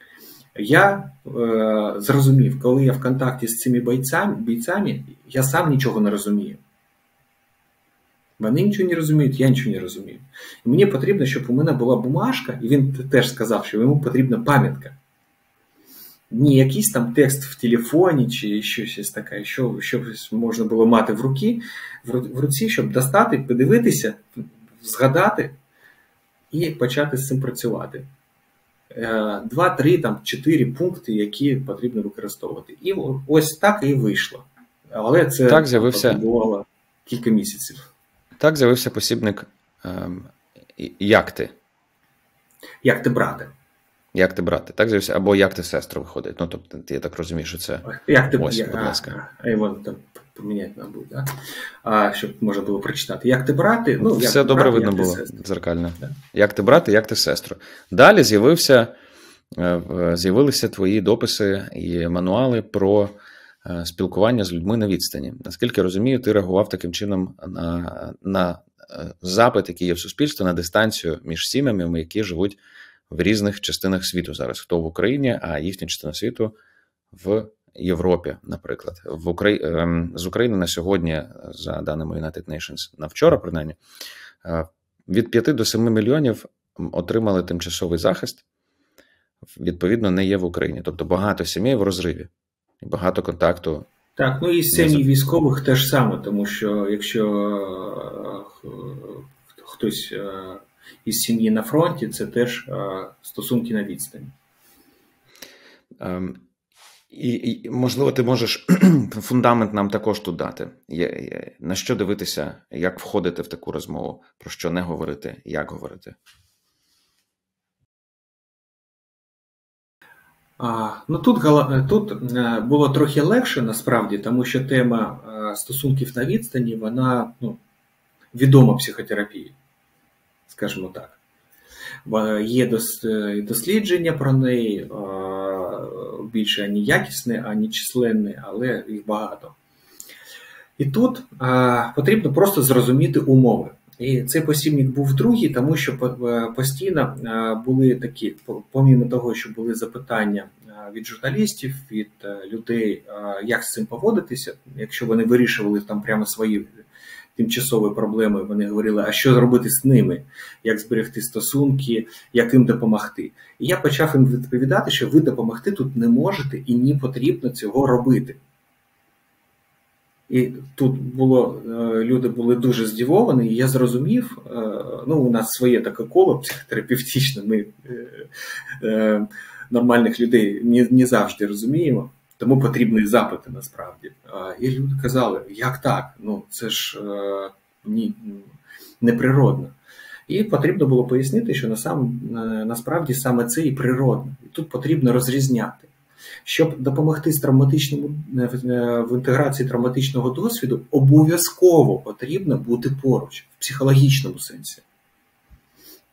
Я зрозумів, коли я в контакті з цими бійцями, я сам нічого не розумію. Вони нічого не розуміють, я нічого не розумію. І мені потрібно, щоб у мене була бумажка, і він теж сказав, що йому потрібна пам'ятка. Не якийсь там текст в телефоні, чи щось таке, що можна було мати в руці, щоб достати, подивитися, згадати і почати з цим працювати. 2, 3, 4 пункти, які потрібно використовувати. І ось так і вийшло. Але це потребувало кілька місяців. Так з'явився посібник «Як ти?». «Як ти, брате?». «Як ти, брате?». Так з'явився, або «Як ти, сестро?» виходить. Тобто, я так розумію, що це... Ось, будь ласка. Його там поміняти, мабуть, да? Щоб можна було прочитати. «Як ти, брате?». Все добре видно було, дзеркально. Да. «Як ти, брате?», «Як ти, сестро?». Далі з'явилися твої дописи і мануали про спілкування з людьми на відстані. Наскільки розумію, ти реагував таким чином на запит, який є в суспільстві, на дистанцію між сім'ями, які живуть в різних частинах світу зараз. Хто в Україні, а їхня частина світу в Європі, наприклад. З України на сьогодні, за даними United Nations, на вчора, принаймні, від 5 до 7 мільйонів отримали тимчасовий захист, відповідно, не є в Україні. Тобто багато сімей в розриві, багато контакту. Так, і сім'ї військових теж саме, тому що якщо хтось із сім'ї на фронті, це теж стосунки на відстані. І можливо, ти можеш фундамент нам також тут дати. На що дивитися, як входити в таку розмову, про що не говорити, як говорити? Тут було трохи легше, насправді, тому що тема стосунків на відстані, вона відома психотерапії, скажімо так. Є дослідження про неї, більше ані якісне, ані численне, але їх багато. І тут потрібно просто зрозуміти умови. І цей посібник був другий, тому що постійно були такі, помимо того, що були запитання від журналістів, від людей, як з цим поводитися, якщо вони вирішували там прямо свої тимчасові проблеми, вони говорили, а що робити з ними, як зберегти стосунки, як їм допомогти. І я почав їм відповідати, що ви допомогти тут не можете і не потрібно цього робити. І тут люди були дуже здивовані, і я зрозумів, у нас своє таке коло психотерапевтичне, ми нормальних людей не завжди розуміємо, тому потрібні запити насправді. І люди казали, як так? Це ж неприродно. І потрібно було пояснити, що насправді саме це і природно. І тут потрібно розрізняти. Щоб допомогти в інтеграції травматичного досвіду, обов'язково потрібно бути поруч, в психологічному сенсі.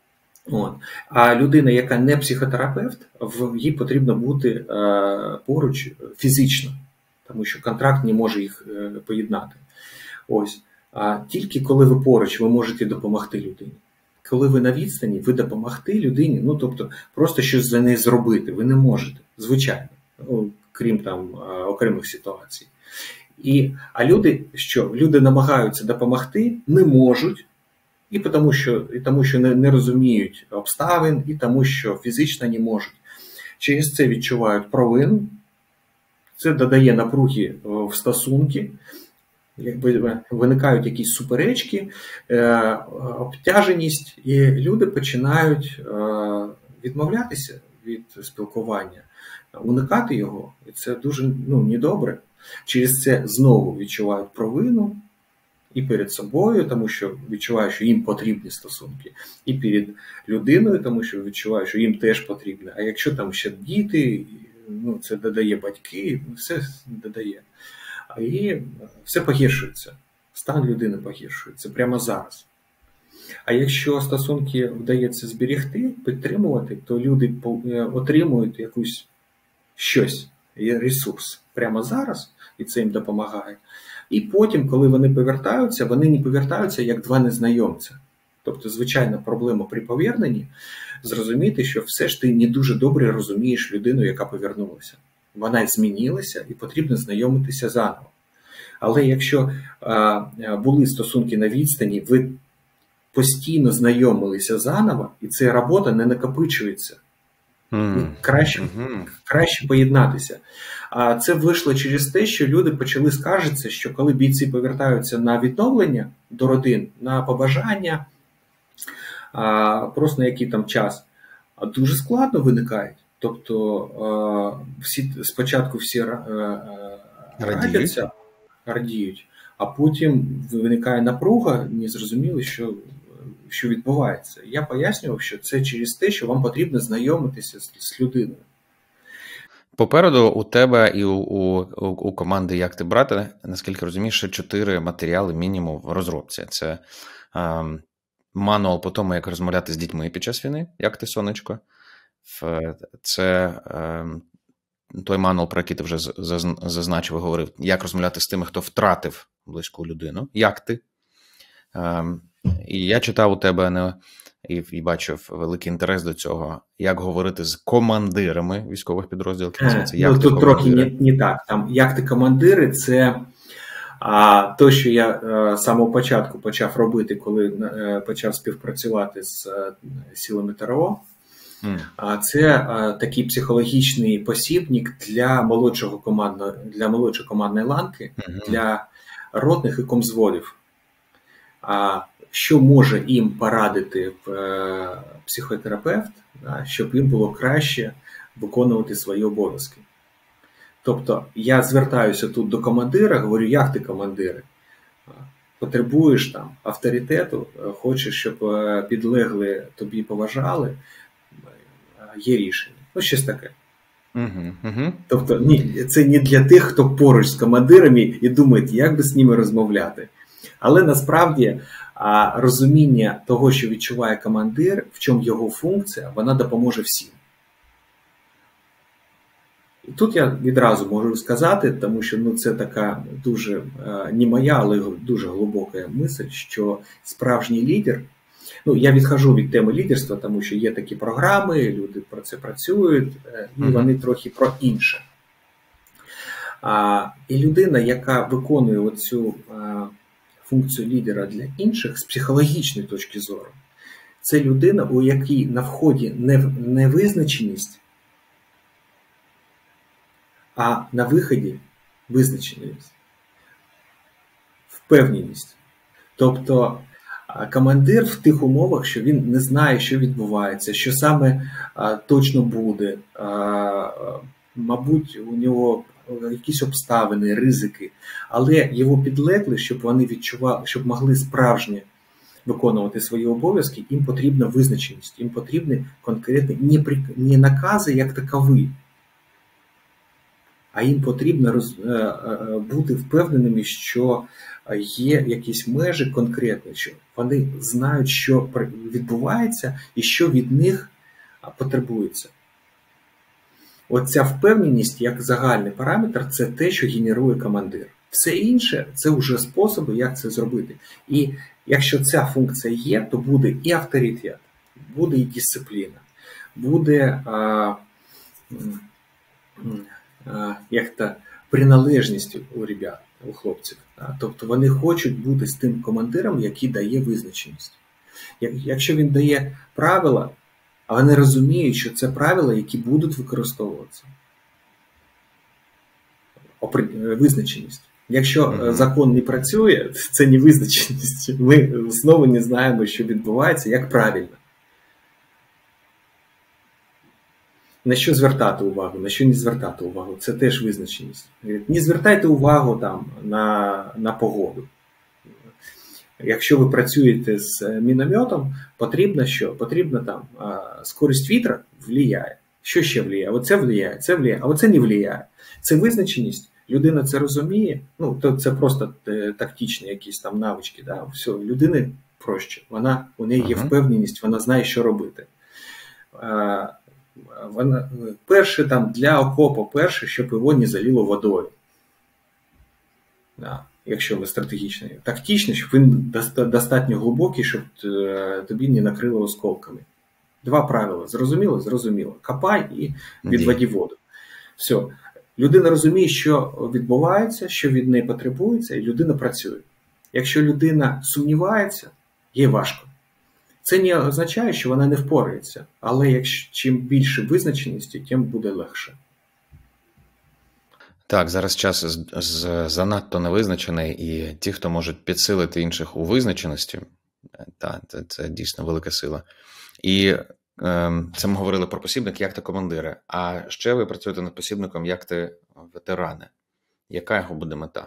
От. А людина, яка не психотерапевт, їй потрібно бути поруч фізично, тому що контракт не може їх поєднати. Ось. А тільки коли ви поруч, ви можете допомогти людині. Коли ви на відстані, ви допомогти людині, ну, тобто, просто щось за неї зробити, ви не можете, звичайно, ну, крім там окремих ситуацій. А люди намагаються допомогти, не можуть, і тому що не розуміють обставин, і тому що фізично не можуть. Через це відчувають провину, це додає напруги в стосунки, якби виникають якісь суперечки, обтяженість, і люди починають відмовлятися від спілкування, уникати його, і це дуже недобре. Через це знову відчувають провину і перед собою, тому що відчувають, що їм потрібні стосунки, і перед людиною, тому що відчувають, що їм теж потрібно. А якщо там ще діти, це додає батьки, все додає. І все погіршується, стан людини погіршується прямо зараз. А якщо стосунки вдається зберегти, підтримувати, то люди отримують щось, ресурс прямо зараз, і це їм допомагає. І потім, коли вони не повертаються як два незнайомця. Тобто, звичайна проблема при поверненні – зрозуміти, що все ж ти не дуже добре розумієш людину, яка повернулася. Вона змінилася і потрібно знайомитися заново. Але якщо були стосунки на відстані, ви постійно знайомилися заново, і ця робота не накопичується. Краще поєднатися. А це вийшло через те, що люди почали скаржитися, що коли бійці повертаються на відновлення до родин, на побажання, просто на який там час, дуже складно виникають. Тобто спочатку всі радіють, а потім виникає напруга, не зрозуміло, що відбувається. Я пояснював, що це через те, що вам потрібно знайомитися з людиною. Попереду у тебе і у команди «Як ти брати», наскільки розумієш, ще 4 матеріали мінімум в розробці. Це мануал по тому, як розмовляти з дітьми під час війни, як ти, сонечко. Це той мануал, про який ти вже зазначив і говорив, як розмовляти з тими, хто втратив близьку людину, як ти. І я читав у тебе і бачив великий інтерес до цього, як говорити з командирами військових підрозділів. Тут трохи не так. Там «Як ти командири» – це те, що я з самого початку почав робити, коли почав співпрацювати з силами ТРО. Це такий психологічний посібник для молодшої командної ланки, для ротних і комзводів. Що може їм порадити психотерапевт, щоб їм було краще виконувати свої обов'язки. Тобто я звертаюся тут до командира, говорю, як ти командири? Потребуєш там авторитету, хочеш, щоб підлегли тобі поважали, є рішення. Щось таке. Тобто це не для тих, хто поруч з командирами і думає, як би з ними розмовляти. Але насправді розуміння того, що відчуває командир, в чому його функція, вона допоможе всім. І тут я відразу можу сказати, тому що це така дуже, не моя, але дуже глибока мисль, що справжній лідер, я відхожу від теми лідерства, тому що є такі програми, люди про це працюють, і вони трохи про інше. І людина, яка виконує оцю функцію лідера для інших з психологічної точки зору, це людина, у якій на вході не визначеність, а на виході визначеність, впевненість. Тобто командир в тих умовах, що він не знає, що відбувається, що саме точно буде, мабуть, у нього якісь обставини, ризики, але його підлеглі, щоб вони відчували, щоб могли справжньо виконувати свої обов'язки, їм потрібна визначеність, їм потрібні конкретні не накази як такові, а їм потрібно бути впевненими, що є якісь межі конкретні, що вони знають, що відбувається і що від них потребується. Оця впевненість, як загальний параметр, це те, що генерує командир. Все інше – це вже способи, як це зробити. І якщо ця функція є, то буде і авторитет, буде і дисципліна, буде приналежність у ребят, у хлопців. Тобто вони хочуть бути з тим командиром, який дає визначеність. Якщо він дає правила, а вони розуміють, що це правила, які будуть використовуватися. Визначеність. Якщо закон не працює, це не визначеність. Ми знову не знаємо, що відбувається, як правильно. На що звертати увагу, на що не звертати увагу. Це теж визначеність. Не звертайте увагу там, на погоду. Якщо ви працюєте з мінометом, потрібно що? Потрібно там скорість вітра влияє. Що ще влияє? Оце влияє, це влияє, а оце не влияє. Це визначеність. Людина це розуміє, ну, то це просто тактичні якісь там навички. Да? Все, людини проще. У неї є впевненість, вона знає, що робити. Перше там для окопу, щоб його не залило водою. Да. Якщо ви стратегічний. Тактичний, щоб він достатньо глибокий, щоб тобі не накрило осколками. Два правила. Зрозуміло? Зрозуміло. Копай і відводи воду. Все. Людина розуміє, що відбувається, що від неї потребується, і людина працює. Якщо людина сумнівається, їй важко. Це не означає, що вона не впорається. Але чим більше визначеності, тим буде легше. Так, зараз час занадто невизначений, і ті, хто можуть підсилити інших у визначеності, це дійсно велика сила. І це ми говорили про посібник як ти командири. А ще ви працюєте над посібником як ти ветерани. Яка його буде мета?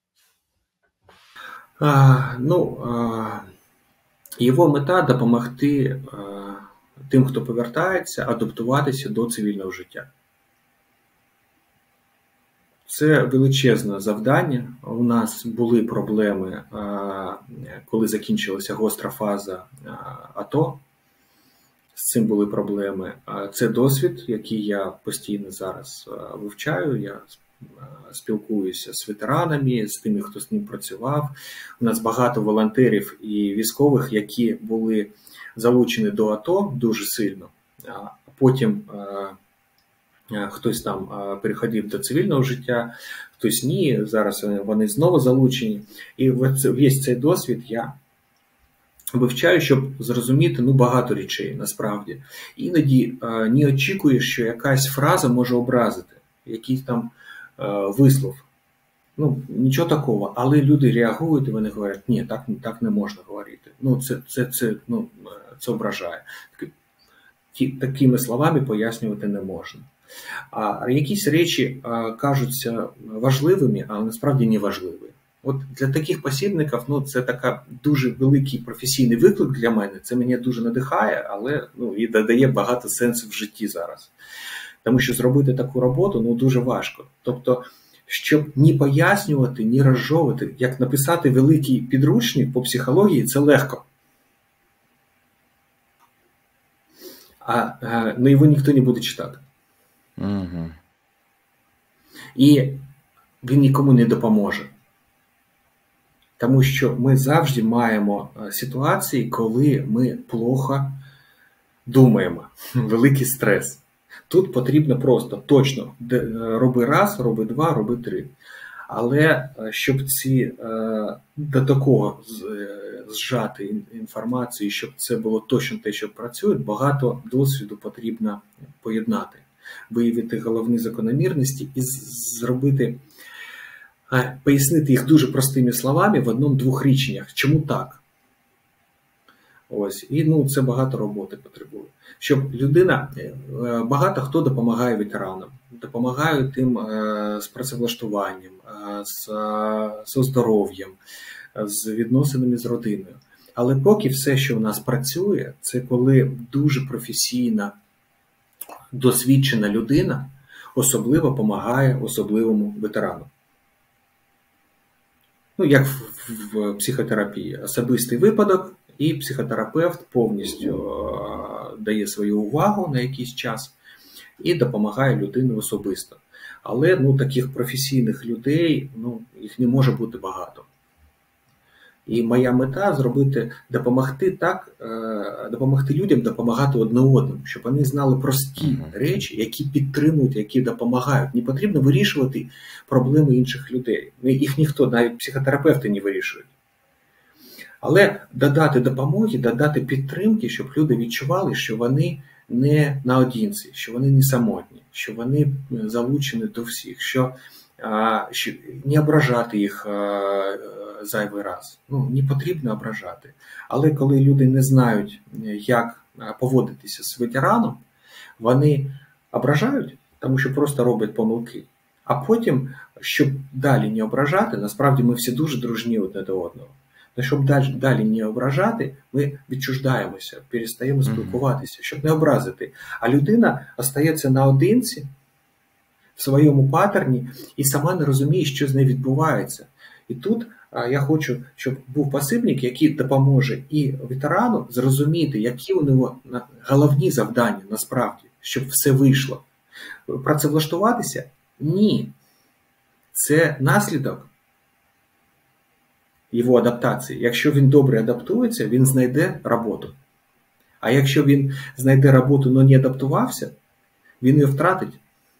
Його мета – допомогти тим, хто повертається, адаптуватися до цивільного життя. Це величезне завдання. У нас були проблеми, коли закінчилася гостра фаза АТО. З цим були проблеми. Це досвід, який я постійно зараз вивчаю. Я спілкуюся з ветеранами, з тими, хто з ним працював. У нас багато волонтерів і військових, які були залучені до АТО дуже сильно. А потім хтось там переходив до цивільного життя, хтось ні. Зараз вони знову залучені. І весь цей досвід я вивчаю, щоб зрозуміти багато речей, насправді. Іноді не очікуєш, що якась фраза може образити, якийсь там вислов. Нічого такого. Але люди реагують і вони говорять, ні, так не можна говорити. Це ображає. Такими словами пояснювати не можна. А якісь речі кажуться важливими, а насправді не важливі. От для таких посібників, це така дуже великий професійний виклик для мене. Це мене дуже надихає, але і додає багато сенсу в житті зараз. Тому що зробити таку роботу дуже важко. Тобто, щоб ні пояснювати, ні розжовувати, як написати великий підручник по психології, це легко. Його ніхто не буде читати. Угу. І він нікому не допоможе. Тому що ми завжди маємо ситуації, коли ми плохо думаємо. Великий стрес. Тут потрібно просто точно роби раз, роби два, роби три. Але щоб до такого зжати інформацію, щоб це було точно те, що працює, багато досвіду потрібно поєднати. Виявити головні закономірності і пояснити їх дуже простими словами в одному-двох реченнях. Чому так? Ось. І це багато роботи потребує. Щоб людина, багато хто допомагає ветеранам, допомагає тим з працевлаштуванням, з оздоров'ям, з відносинами з родиною. Але поки все, що в нас працює, це коли дуже професійна, досвідчена людина особливо допомагає особливому ветерану. ну, як в психотерапії, особистий випадок, і психотерапевт повністю дає свою увагу на якийсь час і допомагає людині особисто. Але ну, таких професійних людей, ну, їх не може бути багато. І моя мета зробити, допомогти людям допомагати одне одному, щоб вони знали прості речі, які підтримують, які допомагають. Не потрібно вирішувати проблеми інших людей. Їх ніхто, навіть психотерапевти, не вирішують. Але додати допомоги, додати підтримки, щоб люди відчували, що вони не наодинці, що вони не самотні, що вони залучені до всіх, що не ображати їх зайвий раз. Ну, не потрібно ображати. Але коли люди не знають, як поводитися з ветераном, вони ображають, тому що просто роблять помилки. А потім, щоб далі не ображати, насправді ми всі дуже дружні одне до одного. Але щоб далі не ображати, ми відчуждаємося, перестаємо спілкуватися, щоб не образити. А людина остається наодинці в своєму паттерні і сама не розуміє, що з нею відбувається. І тут я хочу, щоб був посібник, який допоможе і ветерану зрозуміти, які у нього головні завдання насправді, щоб все вийшло. Працевлаштуватися? Ні. Це наслідок його адаптації. Якщо він добре адаптується, він знайде роботу. А якщо він знайде роботу, але не адаптувався, він її втратить.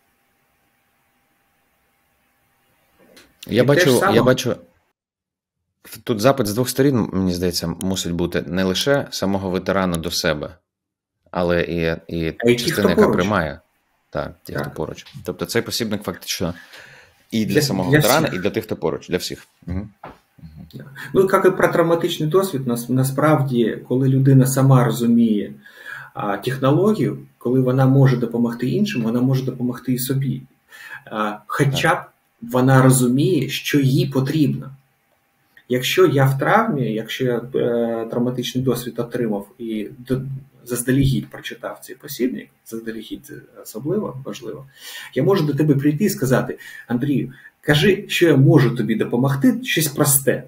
Я бачу, тут запит з двох сторін, мені здається, мусить бути не лише самого ветерана до себе, але і частина, яка приймає. Так, ті, хто поруч. Тобто цей посібник фактично і для самого ветерана, і для тих, хто поруч, для всіх. Угу. Ну, як і про травматичний досвід, насправді, коли людина сама розуміє технологію, коли вона може допомогти іншим, вона може допомогти і собі. Хоча б вона розуміє, що їй потрібно. Якщо я в травмі, якщо я травматичний досвід отримав і заздалегідь прочитав цей посібник, заздалегідь особливо важливо, я можу до тебе прийти і сказати: Андрію, кажи, що я можу тобі допомогти, щось просте.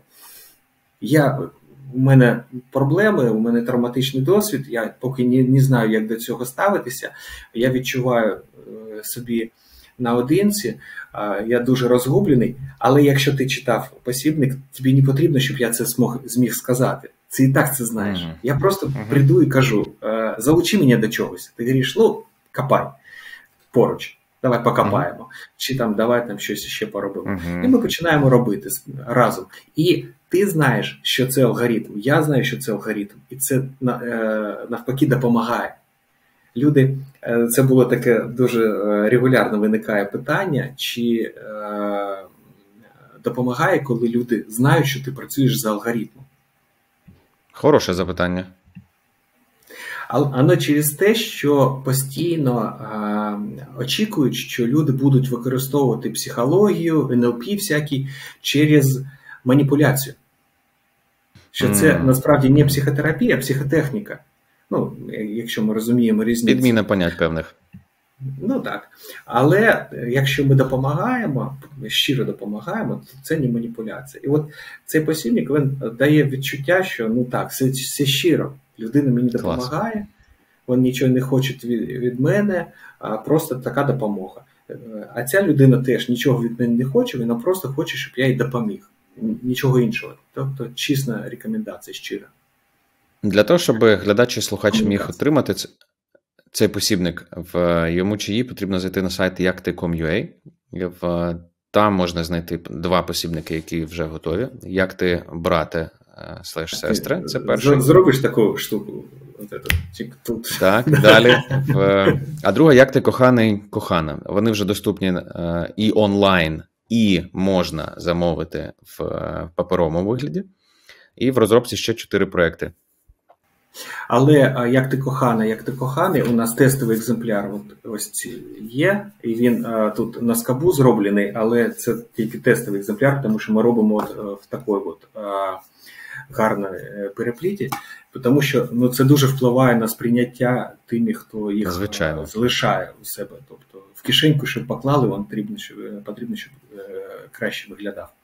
У мене проблеми, у мене травматичний досвід, я поки не знаю, як до цього ставитися, я відчуваю собі наодинці, я дуже розгублений, але якщо ти читав посібник, тобі не потрібно, щоб я це зміг сказати. Ти і так це знаєш. Я просто прийду і кажу: залучи мене до чогось. Ти говориш: ну, копай поруч, давай покопаємо. Чи там давай там щось ще поробимо. І ми починаємо робити разом. І ти знаєш, що це алгоритм, я знаю, що це алгоритм. І це навпаки допомагає. Люди, це було таке дуже регулярно виникає питання, чи допомагає, коли люди знають, що ти працюєш за алгоритмом. Хороше запитання. Але через те, що постійно очікують, що люди будуть використовувати психологію, НЛП всякі через маніпуляцію. Що це насправді не психотерапія, а психотехніка. Ну, якщо ми розуміємо різницю. Підміна понять певних. Ну так. Але якщо ми допомагаємо, щиро допомагаємо, то це не маніпуляція. І от цей посібник, він дає відчуття, що ну так, все щиро. Людина мені допомагає, він нічого не хоче від мене, а просто така допомога. А ця людина теж нічого від мене не хоче, вона просто хоче, щоб я їй допоміг. Нічого іншого. Тобто чесна рекомендація, щира. Для того, щоб глядач і слухач міг отримати цей посібник, в йому чи їй потрібно зайти на сайт якти.com.ua. Там можна знайти 2 посібники, які вже готові. Як ти брати /сестри, це перший. Зробиш таку штуку. Тут. Так, далі. А друга, як ти коханий, кохана. Вони вже доступні і онлайн, і можна замовити в паперовому вигляді. І в розробці ще 4 проекти. Але як ти кохана, як ти коханий, у нас тестовий екземпляр ось є, і він тут на скабу зроблений, але це тільки тестовий екземпляр, тому що ми робимо в такій гарній перепліті, тому що ну, це дуже впливає на сприйняття тими, хто їх залишає у себе. Тобто в кишеньку, щоб поклали, вам потрібно, щоб краще виглядав.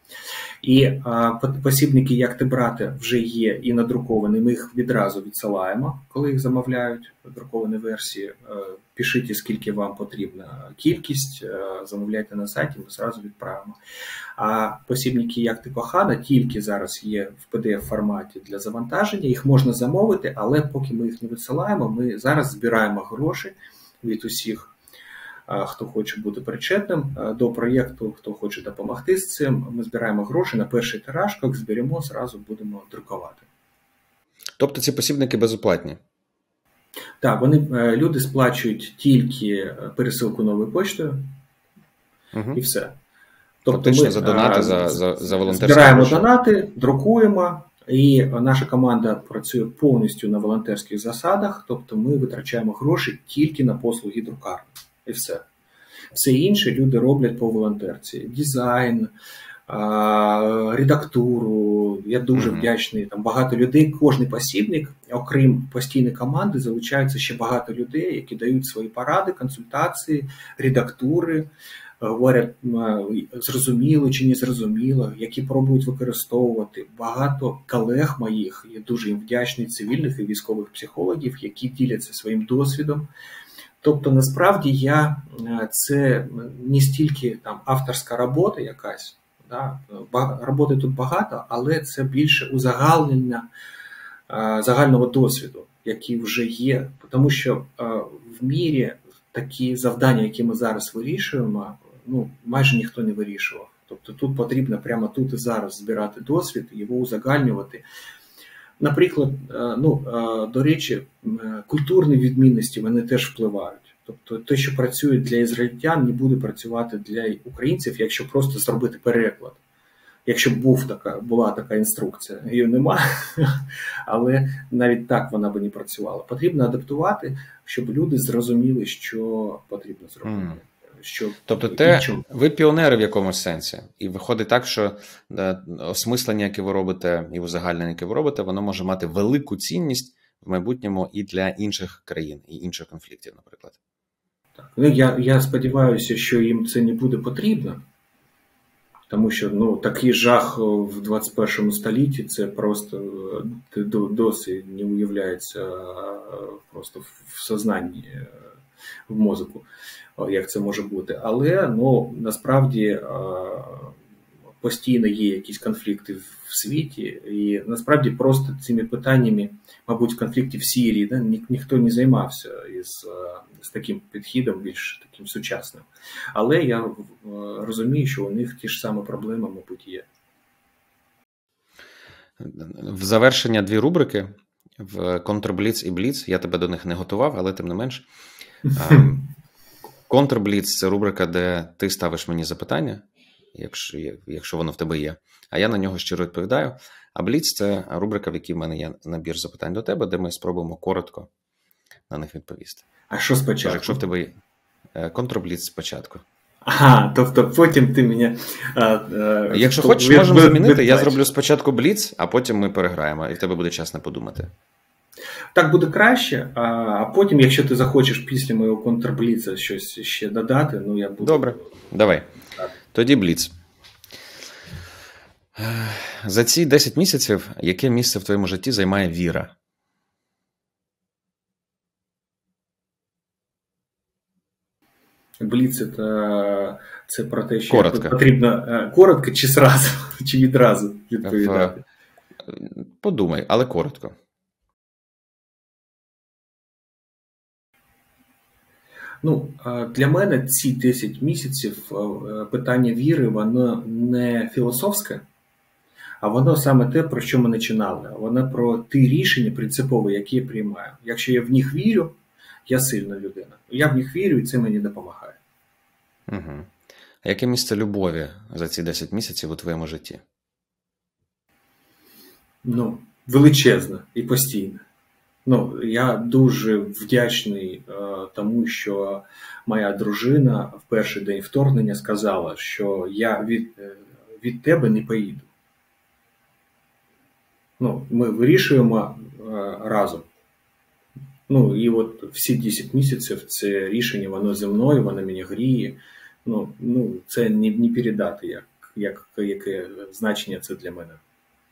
І посібники «Як ти брати» вже є і надруковані, ми їх відразу відсилаємо, коли їх замовляють, друковані версії. Пишіть, скільки вам потрібна кількість, замовляйте на сайті, ми зразу відправимо. А посібники «Як ти кохана» тільки зараз є в PDF-форматі для завантаження, їх можна замовити, але поки ми їх не відсилаємо, ми зараз збираємо гроші від усіх, хто хоче бути причетним до проєкту, хто хоче допомогти з цим. Ми збираємо гроші на перший тираж, як зберемо, зразу будемо друкувати. Тобто ці посібники безоплатні? Так, люди сплачують тільки пересилку новою поштою, і все. Тобто ми за донати, за волонтерські збираємо донати, друкуємо, і наша команда працює повністю на волонтерських засадах, тобто ми витрачаємо гроші тільки на послуги друкарні. І все. Все інше люди роблять по волонтерці. Дизайн, редактуру. Я дуже вдячний. Там багато людей, кожний посібник, окрім постійної команди, залучаються ще багато людей, які дають свої поради, консультації, редактури, говорять, зрозуміло чи не зрозуміло, які пробують використовувати. Багато колег моїх, я дуже їм вдячний, цивільних і військових психологів, які діляться своїм досвідом. Тобто, насправді, це не стільки там авторська робота якась, да? Роботи тут багато, але це більше узагальнення загального досвіду, який вже є. Тому що в мірі такі завдання, які ми зараз вирішуємо, майже ніхто не вирішував. Тобто тут потрібно прямо тут і зараз збирати досвід, його узагальнювати. Наприклад, до речі, культурні відмінності, вони теж впливають. Тобто те, що працює для ізраїльтян, не буде працювати для українців, якщо просто зробити переклад. Якщо б була така інструкція, її нема, але навіть так вона би не працювала. Потрібно адаптувати, щоб люди зрозуміли, що потрібно зробити. Тобто ви піонери в якомусь сенсі. І виходить так, що осмислення, яке ви робите, і узагальнення, яке ви робите, воно може мати велику цінність в майбутньому і для інших країн, і інших конфліктів, наприклад. Так. Я сподіваюся, що їм це не буде потрібно, тому що такий жах в 21 столітті, це просто досі не уявляється просто в сознанні, в мозку, як це може бути. Але, насправді, постійно є якісь конфлікти в світі, і насправді просто цими питаннями, мабуть, конфлікти в Сирії, ніхто не займався з таким підходом, більш таким сучасним. Але я розумію, що у них ті ж самі проблеми, мабуть, є. В завершення 2 рубрики, в Контрбліц і Бліц, я тебе до них не готував, але тим не менш. Контрбліц – це рубрика, де ти ставиш мені запитання, якщо воно в тебе є, а я на нього щиро відповідаю. А Бліц – це рубрика, в якій в мене є набір запитань до тебе, де ми спробуємо коротко на них відповісти. А що спочатку? Тож, якщо в тебе є Контрбліц спочатку. Ага, тобто потім ти мене... Якщо хочеш, можемо замінити. Я зроблю спочатку Бліц, а потім ми переграємо, і в тебе буде час не подумати. Так буде краще, а потім, якщо ти захочеш після моєго контрбліца щось ще додати, я буду... Добре, давай. Так. Тоді Бліц. За ці 10 місяців, яке місце в твоєму житті займає віра? Бліц – це про те, що потрібно коротко чи зразу, чи відразу відповідати? Подумай, але коротко. Для мене ці 10 місяців питання віри, воно не філософське, а воно саме те, про що ми починали. Воно про ті рішення принципові, які я приймаю. Якщо я в них вірю, я сильна людина. Я в них вірю, і це мені допомагає. Угу. А яке місце любові за ці 10 місяців у твоєму житті? Величезне і постійне. Я дуже вдячний тому, що моя дружина в перший день вторгнення сказала, що я від тебе не поїду. Ми вирішуємо разом. І от всі 10 місяців це рішення, воно зі мною, воно мене гріє. Це не передати, яке значення це для мене.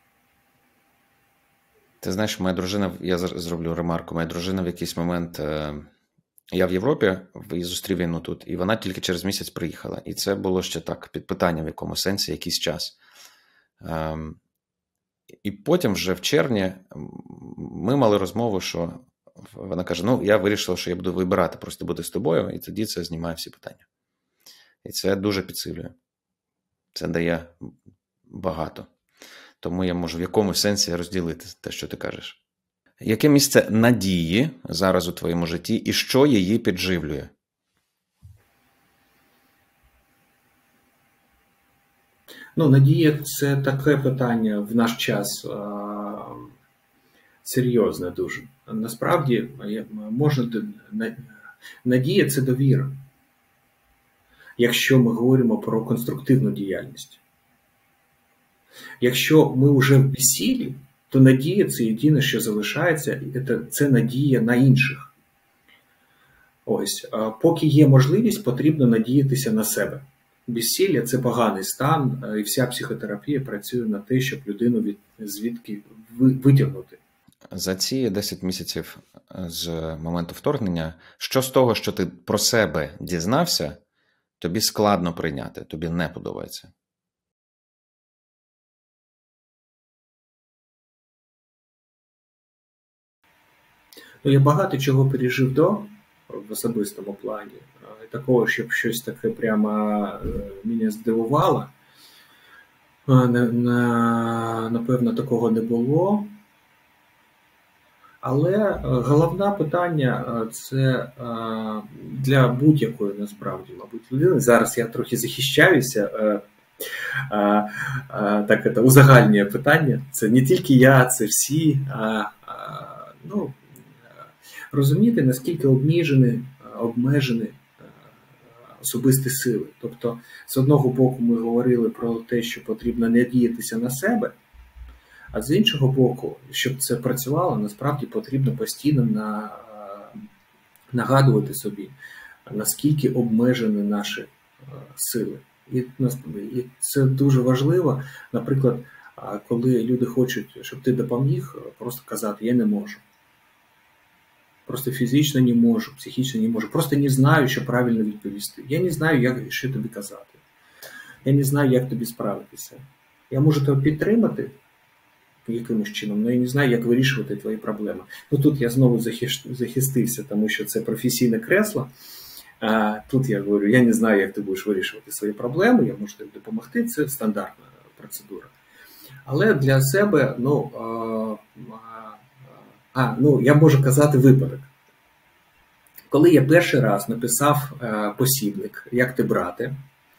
Ти знаєш, моя дружина, я зроблю ремарку, моя дружина в якийсь момент, я в Європі і зустрів війну тут, і вона тільки через місяць приїхала. І це було ще так, під питанням в якому сенсі, якийсь час. І потім вже в червні ми мали розмову, що вона каже, ну, я вирішила, що я буду вибирати просто бути з тобою, і тоді це знімає всі питання. І це дуже підсилює. Це дає багато. Тому я можу в якомусь сенсі розділити те, що ти кажеш. Яке місце надії зараз у твоєму житті і що її підживлює? Ну, надія – це таке питання в наш час серйозне дуже. Насправді, надія – це довіра. Якщо ми говоримо про конструктивну діяльність. Якщо ми вже в безсилі, то надія – це єдине, що залишається, і це надія на інших. Ось, поки є можливість, потрібно надіятися на себе. Безсилля – це поганий стан, і вся психотерапія працює на те, щоб людину звідки витягнути. За ці 10 місяців з моменту вторгнення, що з того, що ти про себе дізнався, тобі складно прийняти, тобі не подобається? Ну, я багато чого пережив в особистому плані. Такого, щоб щось таке прямо мене здивувало, напевно, такого не було. Але головне питання – це для будь-якої, насправді, мабуть, людини. Зараз я трохи захищаюся, так це узагальнює питання. Це не тільки я, це всі. Ну, розуміти, наскільки обмежені особисті сили. Тобто, з одного боку ми говорили про те, що потрібно надіятися на себе, а з іншого боку, щоб це працювало, насправді потрібно постійно нагадувати собі, наскільки обмежені наші сили. І це дуже важливо. Наприклад, коли люди хочуть, щоб ти допоміг, просто казати «я не можу». Просто фізично не можу, психічно не можу. Просто не знаю, що правильно відповісти. Я не знаю, що тобі казати. Я не знаю, як тобі справитися. Я можу тебе підтримати якимось чином, але я не знаю, як вирішувати твої проблеми. Ну тут я знову захистився, тому що це професійне кресло. Тут я говорю, я не знаю, як ти будеш вирішувати свої проблеми, я можу тобі допомогти, це стандартна процедура. Але для себе, я можу казати випадок. Коли я перший раз написав посібник «Як ти брати»,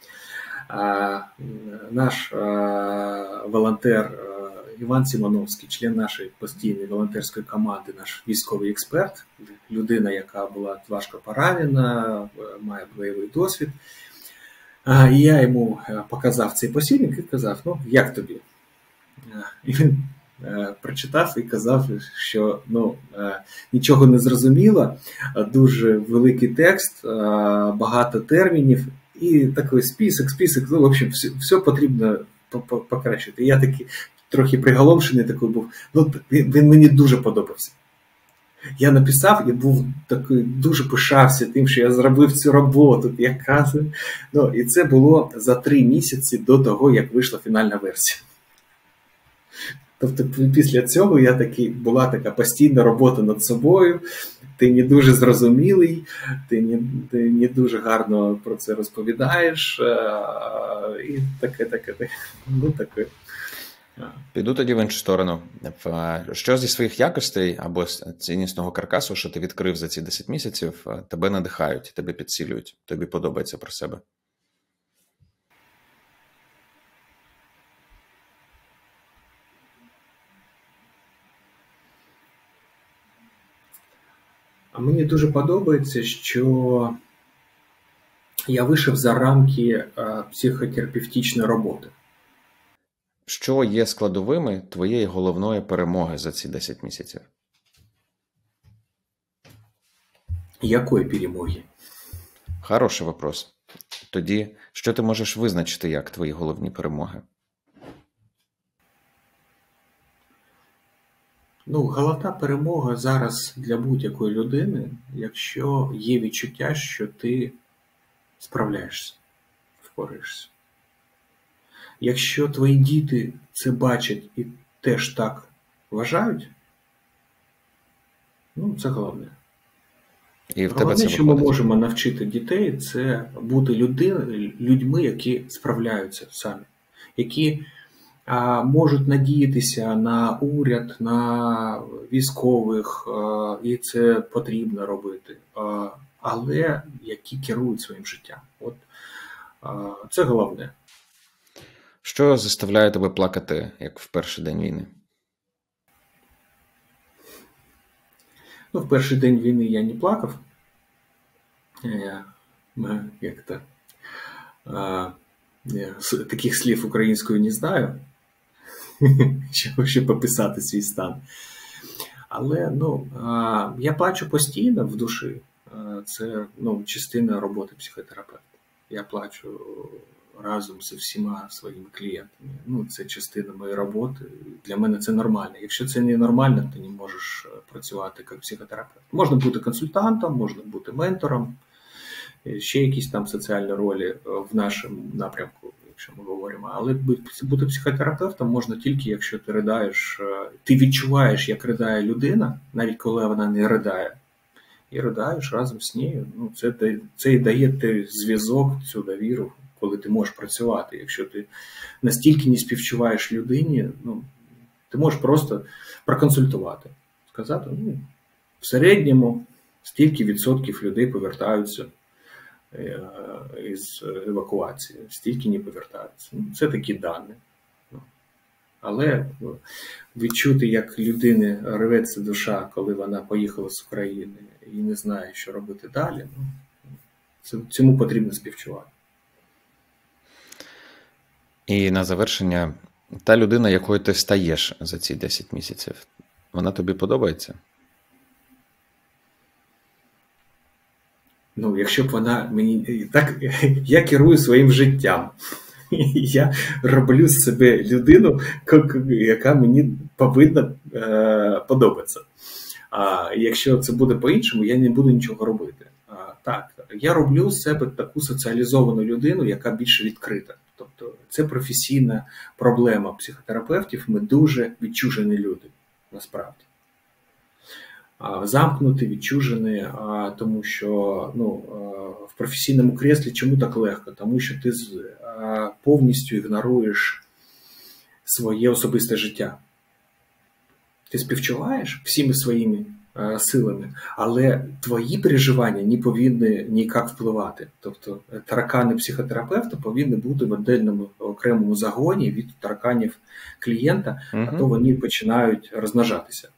наш волонтер Іван Сімоновський, член нашої постійної волонтерської команди, наш військовий експерт, людина, яка була важко поранена, має бойовий досвід, і я йому показав цей посібник і казав, як тобі? І він прочитав і казав, що нічого не зрозуміло, дуже великий текст, багато термінів і такий список, в общем, все потрібно покращити. Я такий трохи приголомшений такий був, він мені дуже подобався. Я написав і був такий, дуже пишався тим, що я зробив цю роботу, і це було за 3 місяці до того, як вийшла фінальна версія. Тобто після цього була така постійна робота над собою, ти не дуже зрозумілий, ти не дуже гарно про це розповідаєш, і таке. Піду тоді в іншу сторону. Що зі своїх якостей або ціннісного каркасу, що ти відкрив за ці 10 місяців, тебе надихають, тебе підсилюють, тобі подобається про себе? А мені дуже подобається, що я вийшов за рамки психотерапевтичної роботи. Що є складовими твоєї головної перемоги за ці 10 місяців? Якої перемоги? Хороший вопрос. Тоді, що ти можеш визначити як твої головні перемоги? Ну, головна перемога зараз для будь-якої людини, якщо є відчуття, що ти справляєшся, впораєшся. Якщо твої діти це бачать і теж так вважають, ну, це головне. І в тебе Головне, це що ми виходить. можемо навчити дітей, це бути людьми, які справляються самі, які можуть надіятися на уряд, на військових, і це потрібно робити, але які керують своїм життям. От це головне. Що заставляє тебе плакати, як в перший день війни? Ну, в перший день війни я не плакав. Як-то таких слів українською не знаю, щоб описати свій стан. Але я плачу постійно в душі. Це частина роботи психотерапевта. Я плачу разом зі всіма своїми клієнтами. Це частина моєї роботи. Для мене це нормально. Якщо це не нормально, ти не можеш працювати як психотерапевт. Можна бути консультантом, можна бути ментором, ще якісь там соціальні ролі в нашому напрямку, якщо ми говоримо. Але бути психотерапевтом можна тільки, якщо ти ридаєш, ти відчуваєш, як ридає людина, навіть коли вона не ридає, і придаєш разом з нею. Ну, це і дає той зв'язок, цю довіру, коли ти можеш працювати. Якщо ти настільки не співчуваєш людині, ну, ти можеш просто проконсультувати, сказати, ну, в середньому стільки відсотків людей повертаються із евакуації, стільки не повертаються. Ну, це такі дані. Але відчути, як людини рветься душа, коли вона поїхала з України і не знає, що робити далі, ну, цьому потрібно співчувати. І на завершення, та людина, якою ти стаєш за ці 10 місяців, вона тобі подобається? Ну, якщо б вона мені... Так, я керую своїм життям. Я роблю з себе людину, яка мені повинна подобатися. А якщо це буде по-іншому, я не буду нічого робити. Так, я роблю з себе таку соціалізовану людину, яка більше відкрита. Тобто це професійна проблема психотерапевтів. Ми дуже відчужені люди, насправді. Замкнути, відчужені, тому що в професійному креслі чому так легко? Тому що ти повністю ігноруєш своє особисте життя. Ти співчуваєш всіми своїми силами, але твої переживання не повинні ніяк впливати. Тобто таракани психотерапевта повинні бути в віддільному окремому загоні від тараканів клієнта, а то вони починають розмножатися.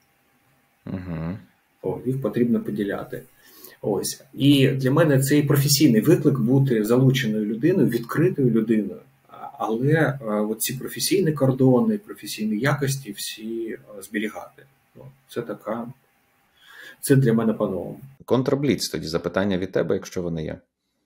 Їх потрібно поділяти. Ось. І для мене цей професійний виклик бути залученою людиною, відкритою людиною. Але ці професійні кордони, професійні якості всі зберігати. Це для мене по-новому. Контрбліц тоді, запитання від тебе, якщо вони є.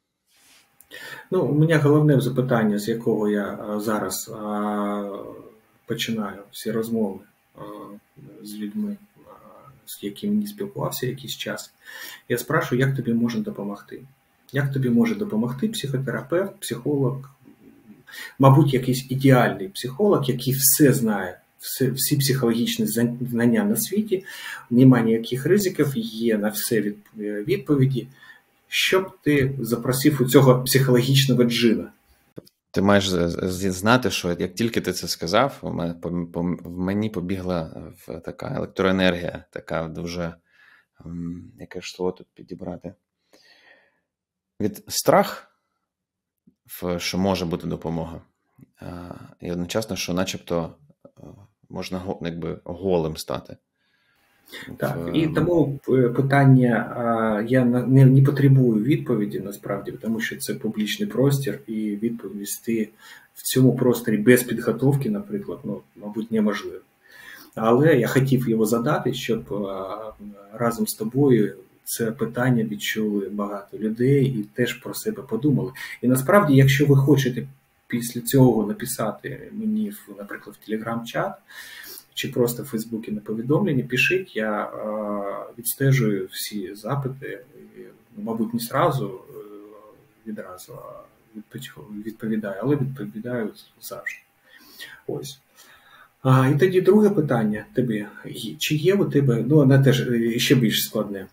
У мене головне запитання, з якого я зараз починаю всі розмови з людьми, з якими не спілкувався якийсь час. Я спрашую, як тобі можна допомогти? Як тобі може допомогти психотерапевт, психолог, мабуть, якийсь ідеальний психолог, який все знає, всі психологічні знання на світі, немає ніяких ризиків, є на все відповіді. Що б ти запросив у цього психологічного джина? Ти маєш знати, що як тільки ти це сказав, в мені побігла така електроенергія, така дуже, яке ж слово тут підібрати, від страх, що може бути допомога, і одночасно, що начебто можна голим стати. Так, і тому питання, я не потребую відповіді, насправді, тому що це публічний простір, і відповісти в цьому просторі без підготовки, наприклад, мабуть, неможливо. Але я хотів його задати, щоб разом з тобою це питання відчули багато людей і теж про себе подумали. І насправді, якщо ви хочете після цього написати мені, наприклад, в Telegram-чат, чи просто в Фейсбуці на повідомлення, пишіть, я відстежую всі запити, мабуть, не відразу відповідаю, але відповідаю завжди. Ось. І тоді друге питання тобі. Чи є у тебе, вона теж ще більш складне,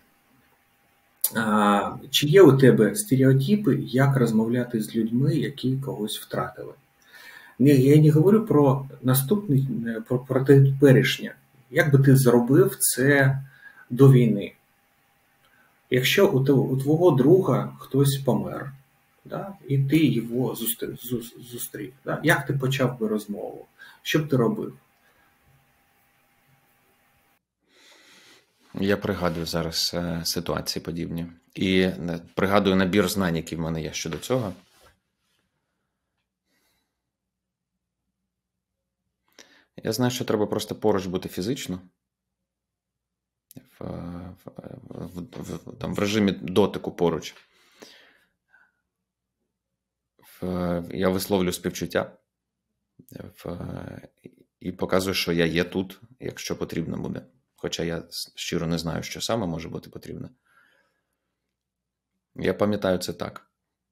чи є у тебе стереотипи, як розмовляти з людьми, які когось втратили? Я не говорю про наступне, про теперішнє. Як би ти зробив це до війни? Якщо у твого друга хтось помер, да, і ти його зустрів, да, як ти почав би розмову? Що б ти робив? Я пригадую зараз ситуації подібні. І пригадую набір знань, які в мене є щодо цього. Я знаю, що треба просто поруч бути фізично. В режимі дотику поруч. Я висловлю співчуття. І показую, що я є тут, якщо потрібно буде. Хоча я щиро не знаю, що саме може бути потрібно. Я пам'ятаю це так.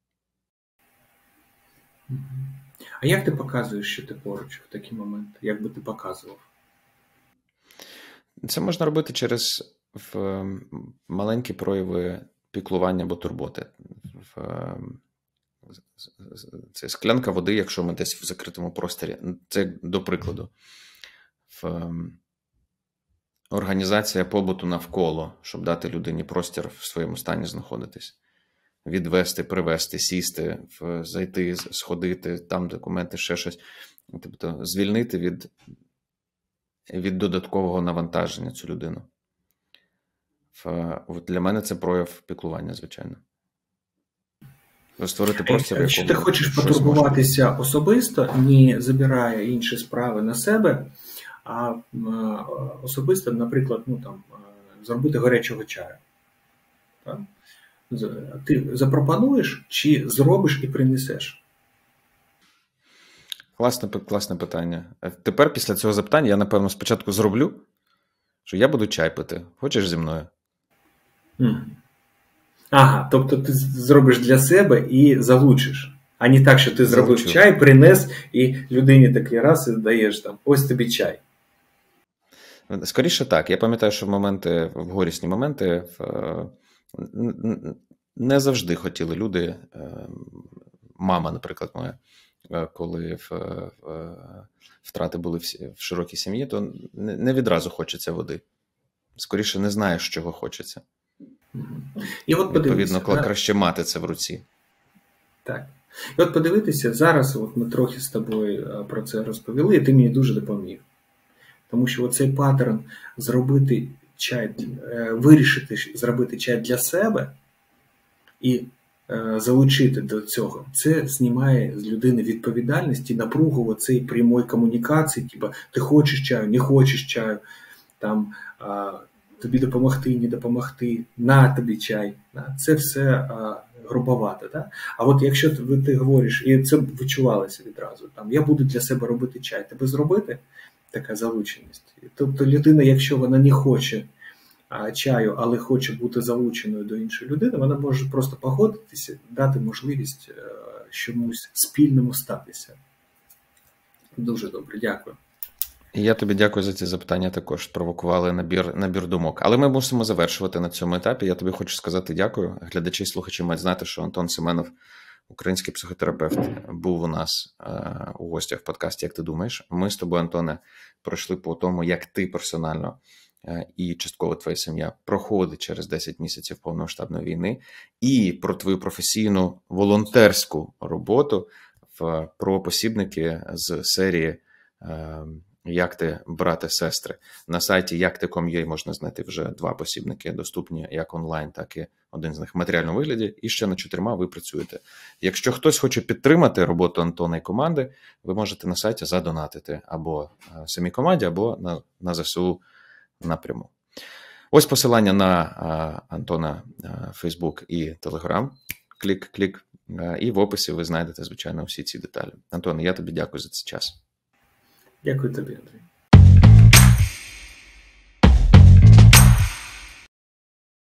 А як ти показуєш, що ти поруч в такі моменти? Як би ти показував? Це можна робити через маленькі прояви піклування або турботи. Це склянка води, якщо ми десь в закритому просторі. Це до прикладу. Організація побуту навколо, щоб дати людині простір в своєму стані знаходитись. Відвести, привести, сісти, зайти, сходити, там документи, ще щось. Тобто звільнити від додаткового навантаження цю людину. Для мене це прояв піклування, звичайно. Створити простір, якщо ти хочеш потурбуватися особисто, не забирає інші справи на себе, а особисто, наприклад, зробити гарячого чаю. Так? Ти запропонуєш чи зробиш і принесеш? Класне питання. Тепер після цього запитання я, напевно, спочатку зроблю, що я буду чай пити. Хочеш зі мною? Ага, тобто ти зробиш для себе і залучиш. А не так, що ти зробив чай, принес, і людині такий раз і даєш там, ось тобі чай. Скоріше так. Я пам'ятаю, що в горісні моменти не завжди хотіли люди, мама, наприклад, моя, коли втрати були в широкій сім'ї, то не відразу хочеться води. Скоріше не знаєш, чого хочеться. І от відповідно, краще мати це в руці. Так. І от подивитися, зараз ми трохи з тобою про це розповіли, і ти мені дуже допоміг. Тому що оцей паттерн зробити чай, вирішити зробити чай для себе і залучити до цього, це знімає з людини відповідальність і напругу цієї прямої комунікації, типу ти хочеш чаю, не хочеш чаю, там тобі допомогти, не допомогти, на тобі чай. Це все грубовато. Да? А от якщо ти говориш, і це відчувалося відразу, там, я буду для себе робити чай, тебе зробити така залученість. Тобто людина, якщо вона не хоче чаю, але хоче бути залученою до іншої людини, вона може просто погодитися, дати можливість чомусь спільному статися. Дуже добре, дякую. І я тобі дякую за ці запитання, також провокували набір думок. Але ми мусимо завершувати на цьому етапі. Я тобі хочу сказати дякую. Глядачі і слухачі мають знати, що Антон Семенов, український психотерапевт, був у нас у гостях в подкасті «Як ти думаєш?». Ми з тобою, Антоне, пройшли по тому, як ти персонально і частково твоя сім'я проходить через 10 місяців повномасштабної війни, і про твою професійну волонтерську роботу про посібники з серії «Як ти, брате, сестри». На сайті yakti.com.ua можна знайти вже 2 посібники, доступні як онлайн, так і один з них в матеріальному вигляді, і ще на 4 ви працюєте. Якщо хтось хоче підтримати роботу Антона і команди, ви можете на сайті задонатити або самій команді, або на ЗСУ напряму. Ось посилання на Антона Фейсбук і Телеграм. Клік. І в описі ви знайдете, звичайно, всі ці деталі. Антон, я тобі дякую за цей час. Дякую тобі, Андрій.